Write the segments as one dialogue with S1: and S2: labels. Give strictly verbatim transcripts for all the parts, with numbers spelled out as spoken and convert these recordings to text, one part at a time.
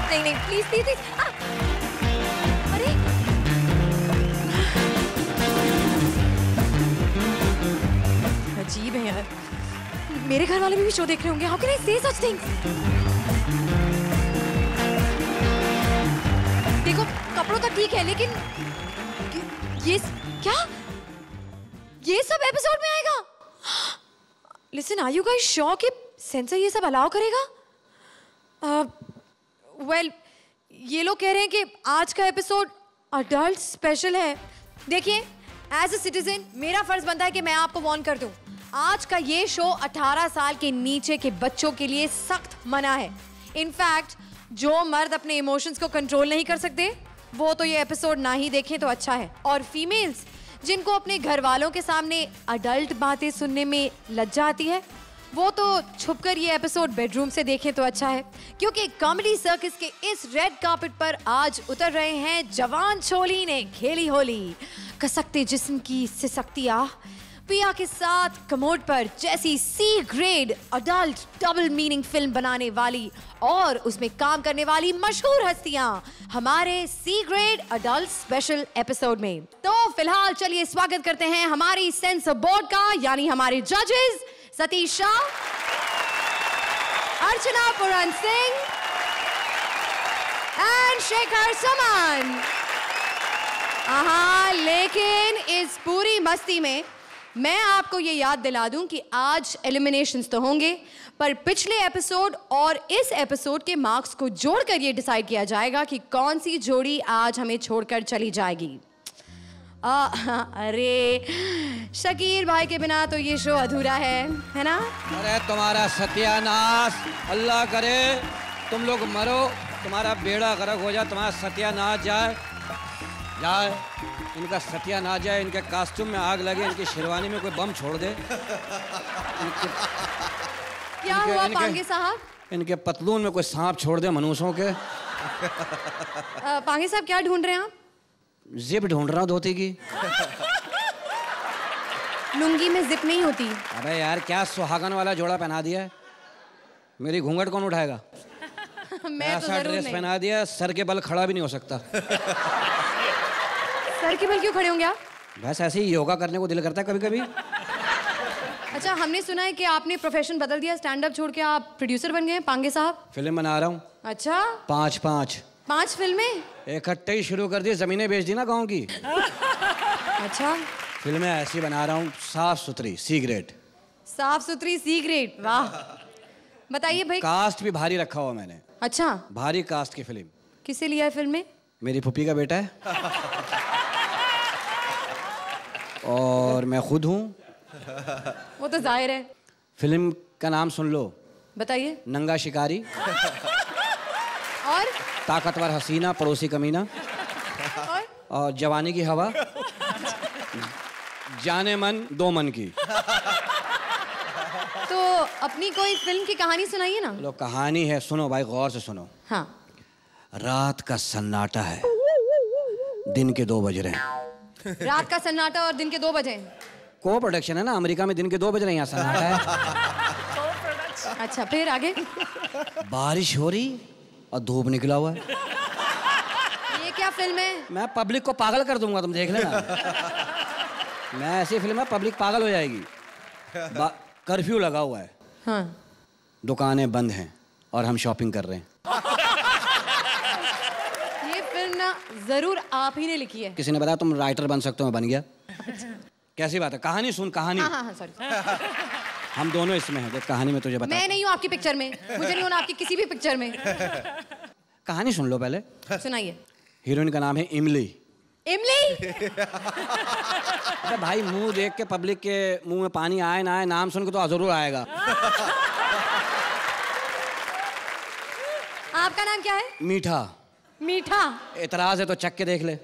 S1: नहीं नहीं please please please. अरे अजीब है यार, मेरे घर वाले भी शो देख रहे होंगे। हाउ कैन आई से सच थिंग्स? देखो कपड़ों तक ठीक है, लेकिन ये क्या, ये सब एपिसोड में आएगा? Listen, are you guys sure कि सेंसर ये सब अलाउ करेगा? वेल uh, well, ये लोग कह रहे हैं कि आज का एपिसोड अडल्ट स्पेशल है। देखिए, एज अ सिटीजन मेरा फर्ज बनता है कि मैं आपको वार्न कर दूं, आज का ये शो अठारह साल के नीचे के बच्चों के लिए सख्त मना है। इनफैक्ट जो मर्द अपने इमोशंस को कंट्रोल नहीं कर सकते वो तो ये एपिसोड ना ही देखें तो अच्छा है। और फीमेल्स जिनको अपने घर वालों के सामने अडल्ट बातें सुनने में लज्जा आती है वो तो छुपकर ये एपिसोड बेडरूम से देखें तो अच्छा है, क्योंकि कॉमेडी सर्कस के इस रेड कार्पेट पर आज उतर रहे हैं जवान छोली ने खेली होली। कसकते जिस्म की सिसकती आह, पिया के साथ कमोड पर जैसी C grade adult double meaning film बनाने वाली और उसमें काम करने वाली मशहूर हस्तियां हमारे C grade adult special episode में। तो फिलहाल चलिए स्वागत करते हैं हमारी सेंसर बोर्ड का, यानी हमारे जजेस सतीश शाह, अर्चना पुरन सिंह एंड शेखर सुमन। हाँ, लेकिन इस पूरी मस्ती में मैं आपको ये याद दिला दूं कि आज एलिमिनेशंस तो होंगे, पर पिछले एपिसोड और इस एपिसोड के मार्क्स को जोड़कर ये डिसाइड किया जाएगा कि कौन सी जोड़ी आज हमें छोड़कर चली जाएगी। आ, अरे शकीर भाई के बिना तो ये शो अधूरा है, है ना?
S2: अरे तुम्हारा सत्यानाश, अल्लाह करे तुम लोग मरो, तुम्हारा बेड़ा गर्क हो जाए, तुम्हारा सत्यानाश जाए जाए इनका सत्यानाश जाए, इनके कॉस्ट्यूम में आग लगे, इनकी शेरवानी में कोई बम छोड़ दे। इनके,
S1: क्या
S2: इनके,
S1: हुआ
S2: इनके,
S1: पांगे साहब?
S2: इनके पतलून में कोई सांप छोड़ दे मनुष्यों के।
S1: पांगे साहब क्या ढूंढ रहे हैं आप?
S2: जिप ढूंढ रहा हूँ धोती की।
S1: लुंगी में जिप नहीं होती।
S2: अबे यार क्या सुहागन वाला जोड़ा पहना दिया है, मेरी घूंघट कौन उठाएगा?
S1: मैं
S2: ऐसा
S1: तो
S2: ड्रेस पहना दिया, सर के बल खड़ा भी नहीं हो सकता।
S1: सर के बल क्यों खड़े होंगे आप?
S2: बस ऐसे ही योगा करने को दिल करता है कभी कभी।
S1: अच्छा, हमने सुना है कि आपने प्रोफेशन बदल दिया, स्टैंड अप छोड़ के आप प्रोड्यूसर बन गए हैं पांगे साहब।
S2: फिल्म बना रहा हूँ।
S1: अच्छा,
S2: पाँच पाँच
S1: पांच फिल्में
S2: इकट्ठे ही शुरू कर दी, जमीनें बेच दी ना गाँव की।
S1: अच्छा,
S2: फिल्में ऐसी बना रहा हूँ, साफ सुथरी सी ग्रेड।
S1: साफ सुथरी सी ग्रेड, वाह। बताइए भाई।
S2: कास्ट भी भारी रखा हुआ मैंने।
S1: अच्छा,
S2: भारी कास्ट की फिल्म।
S1: किसे लिया है फिल्म में?
S2: मेरी फूफी का बेटा है और मैं खुद हूँ।
S1: वो तो जाहिर है।
S2: फिल्म का नाम सुन लो।
S1: बताइए।
S2: नंगा शिकारी
S1: और
S2: ताकतवर हसीना पड़ोसी कमीना
S1: और,
S2: और जवानी की हवा, जाने मन दो मन की।
S1: तो अपनी कोई फिल्म की कहानी सुनाइए ना।
S2: लो कहानी है, सुनो भाई गौर से सुनो।
S1: हाँ।
S2: रात का सन्नाटा है, दिन के दो बज रहे हैं।
S1: रात का सन्नाटा और दिन के दो बजे।
S2: को प्रोडक्शन है ना, अमेरिका में दिन के दो बज रहे हैं, यहाँ सन्नाटा है।
S1: अच्छा, फिर आगे?
S2: बारिश हो रही और धूप निकला हुआ है।
S1: ये क्या फिल्म है?
S2: मैं पब्लिक को पागल कर दूंगा, तुम देख लेना। मैं ऐसी फिल्म है पब्लिक पागल हो जाएगी। कर्फ्यू लगा हुआ है।
S1: हाँ।
S2: दुकानें बंद हैं और हम शॉपिंग कर रहे हैं।
S1: ये फिल्म ना जरूर आप ही ने लिखी है।
S2: किसी ने बताया तुम राइटर बन सकते हो, मैं बन गया। कैसी बात है? कहानी सुन, कहानी।
S1: हाँ हाँ हाँ, सॉरी।
S2: हम दोनों इसमें हैं, देख कहानी में तुझे बता।
S1: मैं नहीं हूँ आपकी पिक्चर में, मुझे नहीं होना आपकी किसी भी पिक्चर में।
S2: कहानी सुन लो पहले।
S1: सुनाइए।
S2: हीरोइन का नाम है इमली।
S1: इमली?
S2: अरे भाई मुंह देख के पब्लिक के मुंह में पानी आए ना आए, नाम सुन के तो जरूर आएगा।
S1: आपका नाम क्या है?
S2: मीठा।
S1: मीठा?
S2: एतराज है तो चख के देख ले।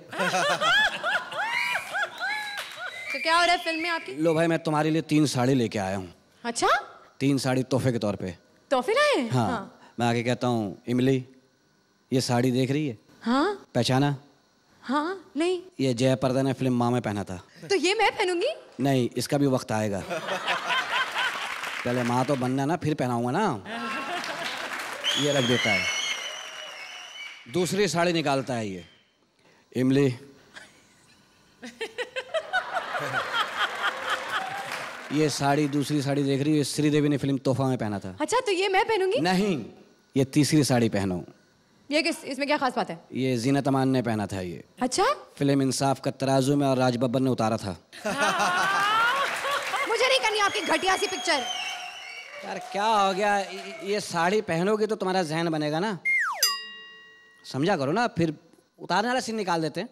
S1: तो क्या हो रहा है फिल्म में आपकी?
S2: लो भाई मैं तुम्हारे लिए तीन साड़ी लेके आया हूँ।
S1: अच्छा?
S2: तीन साड़ी तोहफे के तौर पे।
S1: तोहफे लाए?
S2: हाँ, हाँ। मैं आके कहता हूँ इमली ये साड़ी देख रही है?
S1: हाँ।
S2: पहचाना?
S1: हाँ, नहीं।
S2: ये जयप्रदा ने फिल्म माँ में पहना था।
S1: तो ये मैं पहनूंगी?
S2: नहीं, इसका भी वक्त आएगा। पहले माँ तो बनना ना, फिर पहनाऊंगा ना। ये रख देता है। दूसरी साड़ी निकालता है ये। इमली, ये साड़ी, दूसरी साड़ी देख रही है, श्रीदेवी ने फिल्म तोहफा में पहना था।
S1: अच्छा, तो ये मैं पहनूंगी?
S2: नहीं, ये तीसरी साड़ी पहनो।
S1: ये किस, इसमें क्या खास बात है?
S2: ये जीनत अमान ने पहना था ये।
S1: अच्छा?
S2: फिल्म इंसाफ का तराजू में और राज बब्बर ने उतारा था।
S1: मुझे नहीं करनी आपकी घटिया सी पिक्चर।
S2: यार क्या हो गया, ये साड़ी पहनोगी तो तुम्हारा जहन बनेगा ना, समझा करो ना, फिर उतारने वाला सीन निकाल देते हैं।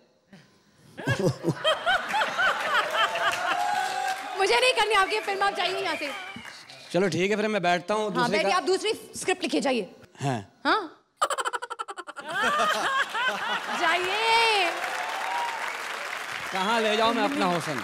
S1: मुझे नहीं करनी आपकी फिल्म, आप जाइए यहाँ से।
S2: चलो ठीक है, फिर मैं बैठता हूँ।
S1: हाँ, बैठिए, आप दूसरी स्क्रिप्ट लिखिए, जाइए।
S2: हाँ
S1: हाँ जाइए।
S2: कहाँ ले जाऊँ मैं अपना हौसन?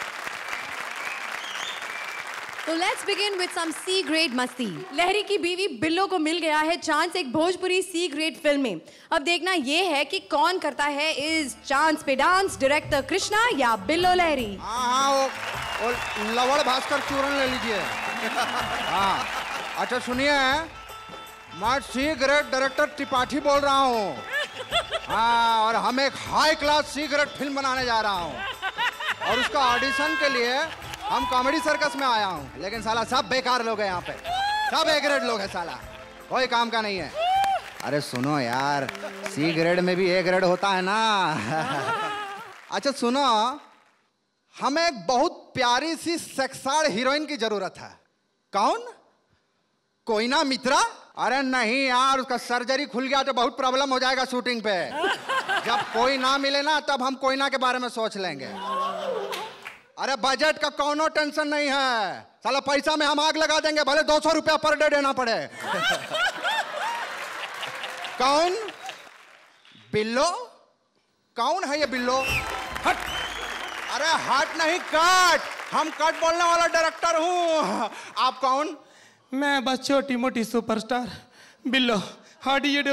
S1: तो let's begin with some C grade मस्ती। लहरी की बीवी बिल्लो को मिल गया है चांस एक भोजपुरी सी ग्रेड फिल्म में। अब देखना ये है कि कौन करता है इस चांस पे डांस, डायरेक्टर कृष्णा या बिल्लो लहरी।
S3: हाँ हाँ वो, वो लवड़ भास्कर चूरन ले लीजिए। हाँ अच्छा सुनिए, मैं सी ग्रेड डायरेक्टर त्रिपाठी बोल रहा हूँ। हाँ, और हम एक high class C grade film बनाने जा रहा हूँ, और उसका ऑडिशन के लिए हम कॉमेडी सर्कस में आया हूँ, लेकिन साला सब बेकार लोग हैं यहाँ पे, सब ए ग्रेड लोग हैं साला, कोई काम का नहीं है। अरे सुनो यार, सी ग्रेड में भी ए ग्रेड होता है ना। अच्छा सुनो, हमें एक बहुत प्यारी सी सेक्साड़ हीरोइन की जरूरत है। कौन? कोयना मित्रा? अरे नहीं यार, उसका सर्जरी खुल गया तो बहुत प्रॉब्लम हो जाएगा शूटिंग पे। जब कोई ना मिले ना तब हम कोयना के बारे में सोच लेंगे। अरे बजट का कोनो टेंशन नहीं है, साला पैसा में हम आग लगा देंगे, भले दो सौ रुपया पर डे देना पड़े। कौन? बिल्लो? कौन है ये बिल्लो? हट! अरे हट नहीं, कट। हम कट बोलने वाला डायरेक्टर हूँ। आप कौन?
S4: मैं बस छोटी मोटी superstar Billo. How do you do?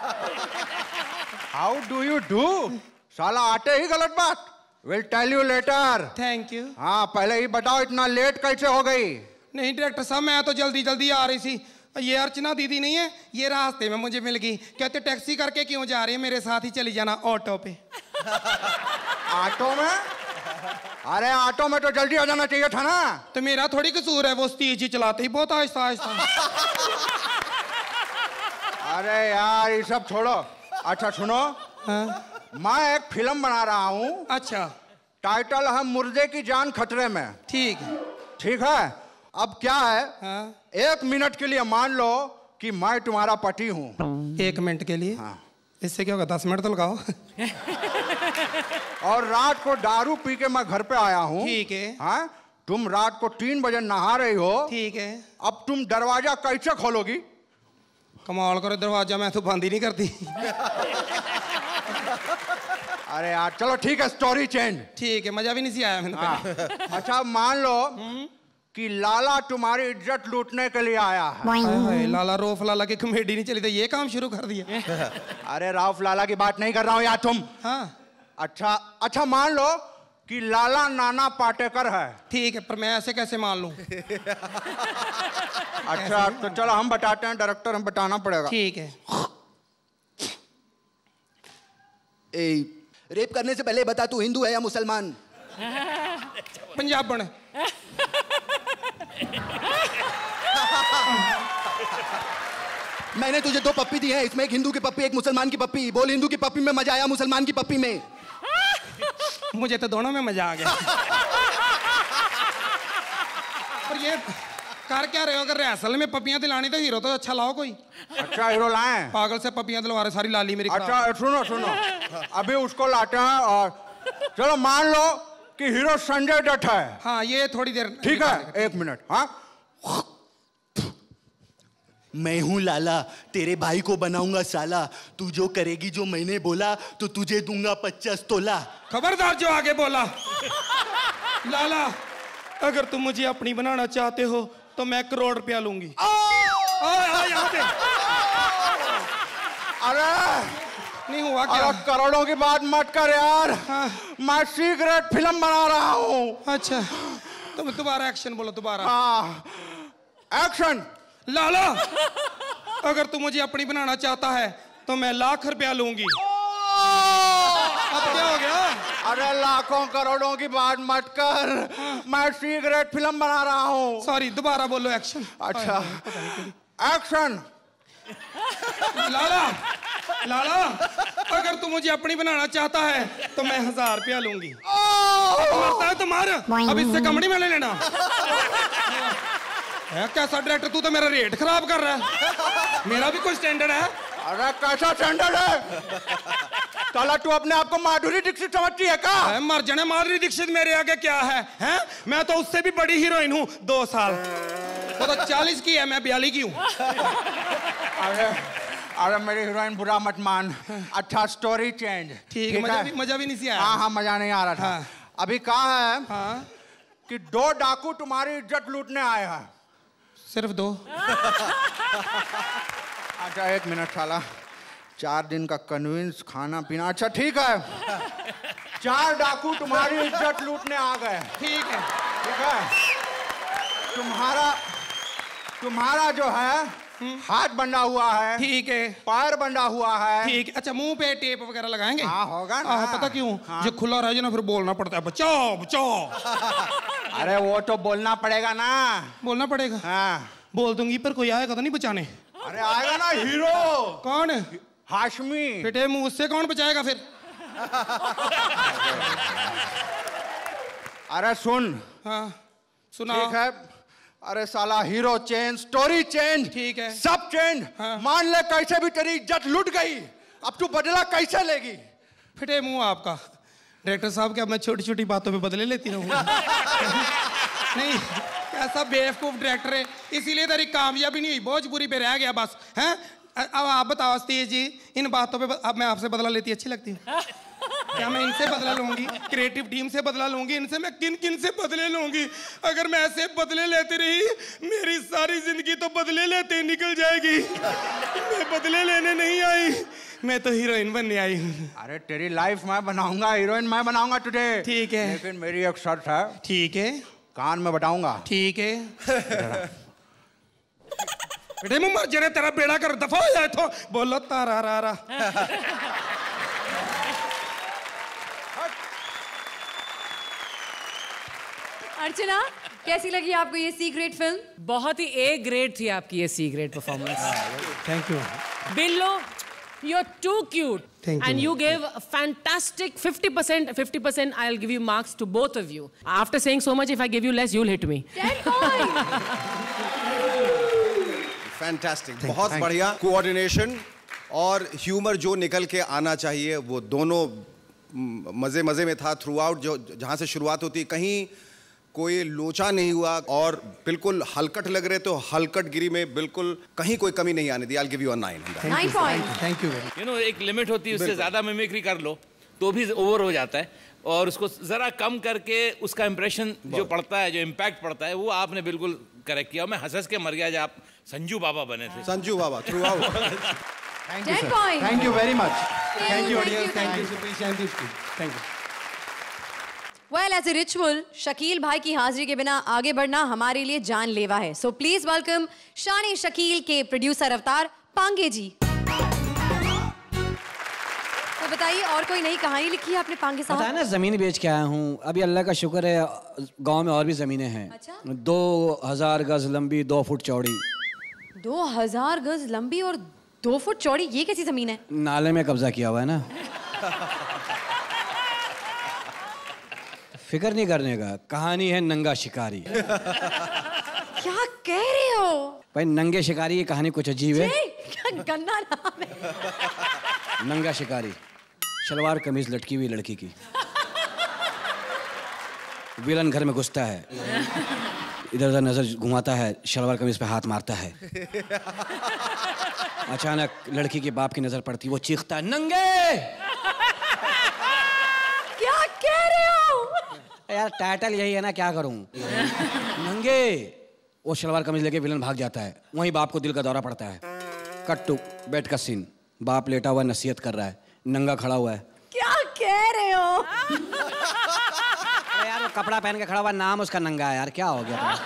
S3: How do you do? साला आते ही गलत बात। Will tell you later.
S4: Thank you.
S3: हाँ पहले ही बताओ, इतना लेट कैसे हो गई?
S4: नहीं डायरेक्टर साहब, मैं तो जल्दी जल्दी आ रही थी। ये अर्चना दीदी नहीं है, ये रास्ते में मुझे मिल गई, कहते टैक्सी करके क्यों जा रही है, मेरे साथ ही चली जाना ऑटो पे।
S3: ऑटो में? अरे ऑटो में तो जल्दी आ जाना चाहिए था ना।
S4: तो मेरा थोड़ी कसूर है, वो तेज ही चलाते ही बहुत आहिस्ता आहिस्ता।
S3: अरे यार ये सब छोड़ो। अच्छा सुनो,
S4: हाँ?
S3: मैं एक फिल्म बना रहा हूँ।
S4: अच्छा।
S3: टाइटल है मुर्दे की जान खतरे में।
S4: ठीक है।
S3: ठीक है, अब क्या है,
S4: हाँ?
S3: एक मिनट के लिए मान लो कि मैं तुम्हारा पति हूँ।
S4: एक मिनट के लिए?
S3: हाँ।
S4: इससे क्या होगा, दस मिनट तो लगाओ।
S3: और रात को दारू पी के मैं घर पे आया हूँ।
S4: ठीक है।
S3: हाँ, तुम रात को तीन बजे नहा रही हो।
S4: ठीक है।
S3: अब तुम दरवाजा कैसे खोलोगी?
S4: कमाल करो, दरवाजा मैं तो बंद ही नहीं करती।
S3: अरे यार चलो ठीक है, स्टोरी चेंज।
S4: ठीक है, मजा भी नहीं सी आया मैंने।
S3: हाँ। अच्छा मान लो कि लाला तुम्हारी इज्जत लूटने के लिए आया है।
S4: लाला रोफ लाला की कॉमेडी नहीं चली तो ये काम शुरू कर दिया।
S3: अरे राउफ लाला की बात नहीं कर रहा हूँ यार तुम।
S4: हाँ।
S3: अच्छा अच्छा मान लो कि लाला नाना पाटेकर है।
S4: ठीक है, पर मैं ऐसे कैसे मान लूं?
S3: अच्छा तो चलो हम बताते हैं, डायरेक्टर हम बताना पड़ेगा।
S4: ठीक है।
S5: ए, रेप करने से पहले बता, तू हिंदू है या मुसलमान?
S4: पंजाबन।
S5: मैंने तुझे दो पप्पी दी है, इसमें एक हिंदू की पप्पी, एक मुसलमान की पप्पी। बोल, हिंदू की पप्पी में मजा आया, मुसलमान की पप्पी में?
S4: मुझे तो दोनों में मजा आ गया। पर ये कर क्या रहे हो? अगर रिहर्सल में पपियां दिलानी तो हीरो तो अच्छा लाओ कोई।
S3: अच्छा हीरो लाएं?
S4: पागल से पपियां दिलवा रहे, सारी लाली मेरी।
S3: अच्छा सुनो सुनो, अभी उसको लाते हैं। और चलो मान लो कि हीरो संजय दत्त है।
S4: हाँ ये थोड़ी देर।
S3: ठीक है, एक मिनट। हाँ
S5: मैं हूँ लाला, तेरे भाई को बनाऊंगा साला। तू जो करेगी जो मैंने बोला तो तुझे दूंगा पचास तोला।
S4: खबरदार जो आगे बोला। लाला अगर तुम मुझे अपनी बनाना चाहते हो तो मैं करोड़ रुपया लूंगी। आ, आ, यहाँ पे।
S3: अरे
S4: नहीं हुआ क्या?
S3: अरे करोड़ों की बात मत कर यार।
S4: हाँ।
S3: मैं सीक्रेट फिल्म बना रहा हूँ।
S4: अच्छा तुम दोबारा एक्शन बोलो, दोबारा।
S3: हाँ एक्शन।
S4: लाला अगर तू मुझे अपनी बनाना चाहता है तो मैं लाख रुपया लूंगी। अब क्या हो गया?
S3: अरे लाखों करोड़ों की बात मत कर, मैं सी ग्रेड फिल्म बना रहा हूँ।
S4: सॉरी, दोबारा बोलो। एक्शन।
S3: अच्छा, एक्शन।
S4: लाला, लाला, अगर तू मुझे अपनी बनाना चाहता है तो मैं हजार रुपया लूंगी। मरता है तुम्हारा, अब इससे कम नहीं मैं ले लेना। है कैसा डायरेक्टर, तू तो मेरा रेट खराब कर रहा है। मेरा भी कोई स्टैंडर्ड है।
S3: अरे कैसा स्टैंडर्ड है? साला तू अपने आप को माधुरी दीक्षित समझती है क्या?
S4: है, मर जाने, माधुरी दीक्षित मेरे आगे क्या है? हैं? मैं तो उससे भी बड़ी हीरोइन हूँ, दो साल। वो तो चालीस की है, मैं बयालीस की हूँ।
S3: अरे अरे मेरी हीरोइन बुरा मत मान। अच्छा, स्टोरी चेंज।
S4: ठीक है, मजा भी मजा भी नहीं सी आया।
S3: हाँ हाँ, मजा नहीं आ रहा था।
S4: हाँ।
S3: अभी कहा है
S4: हाँ?
S3: कि दो डाकू तुम्हारी इज्जत लूटने आए हैं।
S4: सिर्फ दो?
S3: अच्छा एक मिनट साला, चार दिन का कन्विंस खाना पीना। अच्छा ठीक है, चार डाकू तुम्हारी इज्जत लूटने आ गए।
S4: ठीक है,
S3: ठीक है। तुम्हारा तुम्हारा जो है हाथ बंधा हुआ है।
S4: ठीक है।
S3: पैर बंधा हुआ है।
S4: ठीक है। अच्छा, मुंह पे टेप वगैरह लगाएंगे?
S3: हाँ होगा ना।
S4: हाँ, पता क्यों?
S3: हाँ।
S4: जो खुला रह जाए ना फिर बोलना पड़ता है, बचाओ बचाओ।
S3: अरे वो तो बोलना पड़ेगा ना।
S4: बोलना पड़ेगा?
S3: हाँ।
S4: बोल दूंगी, पर कोई आएगा तो नहीं बचाने?
S3: अरे आएगा ना हीरो।
S4: कौन?
S3: हाशमी।
S4: बेटे मुंह से कौन बचाएगा फिर?
S3: अरे सुन।
S4: हाँ सुना।
S3: ठीक है। अरे साला, हीरो चेंज, स्टोरी चेंज,
S4: ठीक है,
S3: सब चेंज।
S4: हाँ।
S3: मान ले कैसे भी तेरी इज्जत लुट गई, अब तू बदला कैसे लेगी?
S4: फिटे मुंह आपका। डायरेक्टर साहब, क्या मैं छोटी छोटी बातों पे बदले लेती रहूंगा? नहीं, कैसा बेवकूफ डायरेक्टर है, इसीलिए तेरी कामयाबी नहीं हुई, भोजपुरी पे रह गया बस। हैं? अब आप बताओ तेज जी, इन बातों पे अब मैं आपसे बदला लेती अच्छी लगती हूँ? क्या मैं इनसे बदला लूंगी? क्रिएटिव टीम से बदला लूंगी? इनसे मैं किन किन से बदले लूंगी? अगर मैं ऐसे बदले लेती रही, मेरी सारी जिंदगी तो बदले लेते ही निकल जाएगी। मैं बदले लेने नहीं आई, मैं तो हीरोइन बनने आई हूँ।
S3: अरे तेरी लाइफ मैं बनाऊंगा, हीरोइन मैं बनाऊंगा तुझे।
S4: ठीक है,
S3: लेकिन मेरी एक शर्त है।
S4: ठीक है।
S3: कान में बताऊंगा।
S4: ठीक है। बेटे मुंह मर जाने, तेरा बेड़ा कर, दफा हो जाए तो। बोलो तारा रा रा।
S1: अर्चना, कैसी लगी आपको ये सी ग्रेड फिल्म?
S6: बहुत ही ए ग्रेड थी आपकी ये C grade performance.
S4: Thank you.
S6: Billo, you're too cute.
S4: Thank
S6: and
S4: you.
S6: you gave a fantastic fifty percent, fifty percent I'll give you marks to both of you. After saying so much, if I give you less, you'll hit me.
S1: ten points.
S7: Fantastic, बहुत बढ़िया coordination और humour जो निकल के आना चाहिए वो दोनों मजे मजे में था थ्रू आउट। जो जहाँ से शुरुआत होती, कहीं कोई लोचा नहीं हुआ और बिल्कुल हलकट लग रहे तो हलकट गिरी में बिल्कुल कहीं कोई कमी नहीं आने दी। I'll give you a nine.
S1: Nine points.
S4: Thank you.
S8: You know एक लिमिट होती है, उससे ज्यादा मिमिक्री कर लो तो भी ओवर हो जाता है, और उसको जरा कम करके उसका इंप्रेशन जो पड़ता है, जो इम्पैक्ट पड़ता है, वो आपने बिल्कुल करेक्ट किया। मैं हंस हंस के मर गया जब आप संजू बाबा बने थे।
S7: Sanju Baba throughout.
S1: ten points.
S3: Thank you very much.
S1: Thank you, audience. Thank you.
S4: Thank you.
S1: Well, as a ritual, Shakeel भाई की हाजिरी के बिना आगे बढ़ना हमारे लिए जानलेवा है। So please welcome शान शकील के प्रोड्यूसर अवतार पांगे जी। तो बताइए, और कोई नई कहानी लिखी है आपने पांगे साहब?
S2: बताया ना, जमीन बेच के आया हूँ। अभी अल्लाह का शुक्र है, गांव में और भी जमीनें हैं।
S1: अच्छा?
S2: दो हजार गज लंबी, दो फुट चौड़ी।
S1: दो हजार गज लंबी और दो फुट चौड़ी, ये कैसी जमीन है?
S2: नाले में कब्जा किया हुआ है ना। फिक्र नहीं करने का, कहानी है नंगा शिकारी।
S1: क्या कह रहे हो?
S2: भाई नंगे शिकारी की कहानी कुछ अजीब है।
S1: क्या गंदा नाम है।
S2: नंगा शिकारी, शलवार कमीज लटकी हुई लड़की की। विलन घर में घुसता है, इधर उधर नजर घुमाता है, शलवार कमीज पे हाथ मारता है। अचानक लड़की के बाप की नजर पड़ती, वो चीखता है, नंगे।
S1: क्या कह रहे हो?
S2: यार टाइटल यही है ना, क्या करूं। नंगे। वो शलवार कमीज लेके विलन भाग जाता है। वहीं बाप को दिल का दौरा पड़ता है। कट टू बेड का सीन, बाप लेटा हुआ नसीहत कर रहा है, नंगा खड़ा हुआ है।
S1: क्या कह रहे हो?
S2: यार वो कपड़ा पहन के खड़ा हुआ, नाम उसका नंगा है यार, क्या हो गया तुम्हें?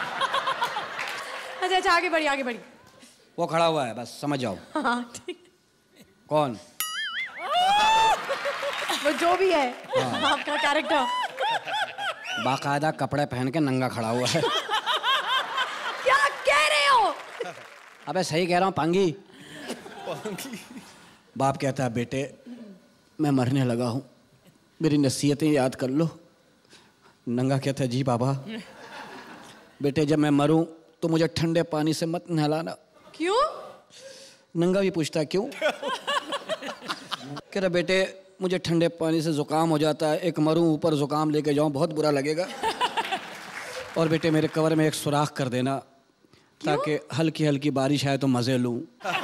S1: अच्छा अच्छा, आगे बढ़ी आगे बढ़ी।
S2: वो खड़ा हुआ है, बस समझ जाओ।
S1: हाँ ठीक।
S2: कौन?
S1: वो जो भी है आपका कैरेक्टर।
S2: बाकायदा कपड़े पहन के नंगा खड़ा हुआ है।
S1: क्या कह रहे हो?
S2: अबे सही कह रहा हूँ पांगी। बाप कहता है बेटे मैं मरने लगा हूँ, मेरी नसीहतें याद कर लो। नंगा कहता है जी बाबा। बेटे जब मैं मरूं तो मुझे ठंडे पानी से मत नहलाना।
S1: क्यों?
S2: नंगा भी पूछता है क्यों। कह रहा बेटे मुझे ठंडे पानी से जुकाम हो जाता है, एक मरूं ऊपर जुकाम लेके जाऊं बहुत बुरा लगेगा। और बेटे मेरे कवर में एक सुराख कर देना ताकि हल्की हल्की बारिश आए तो मजे लूं।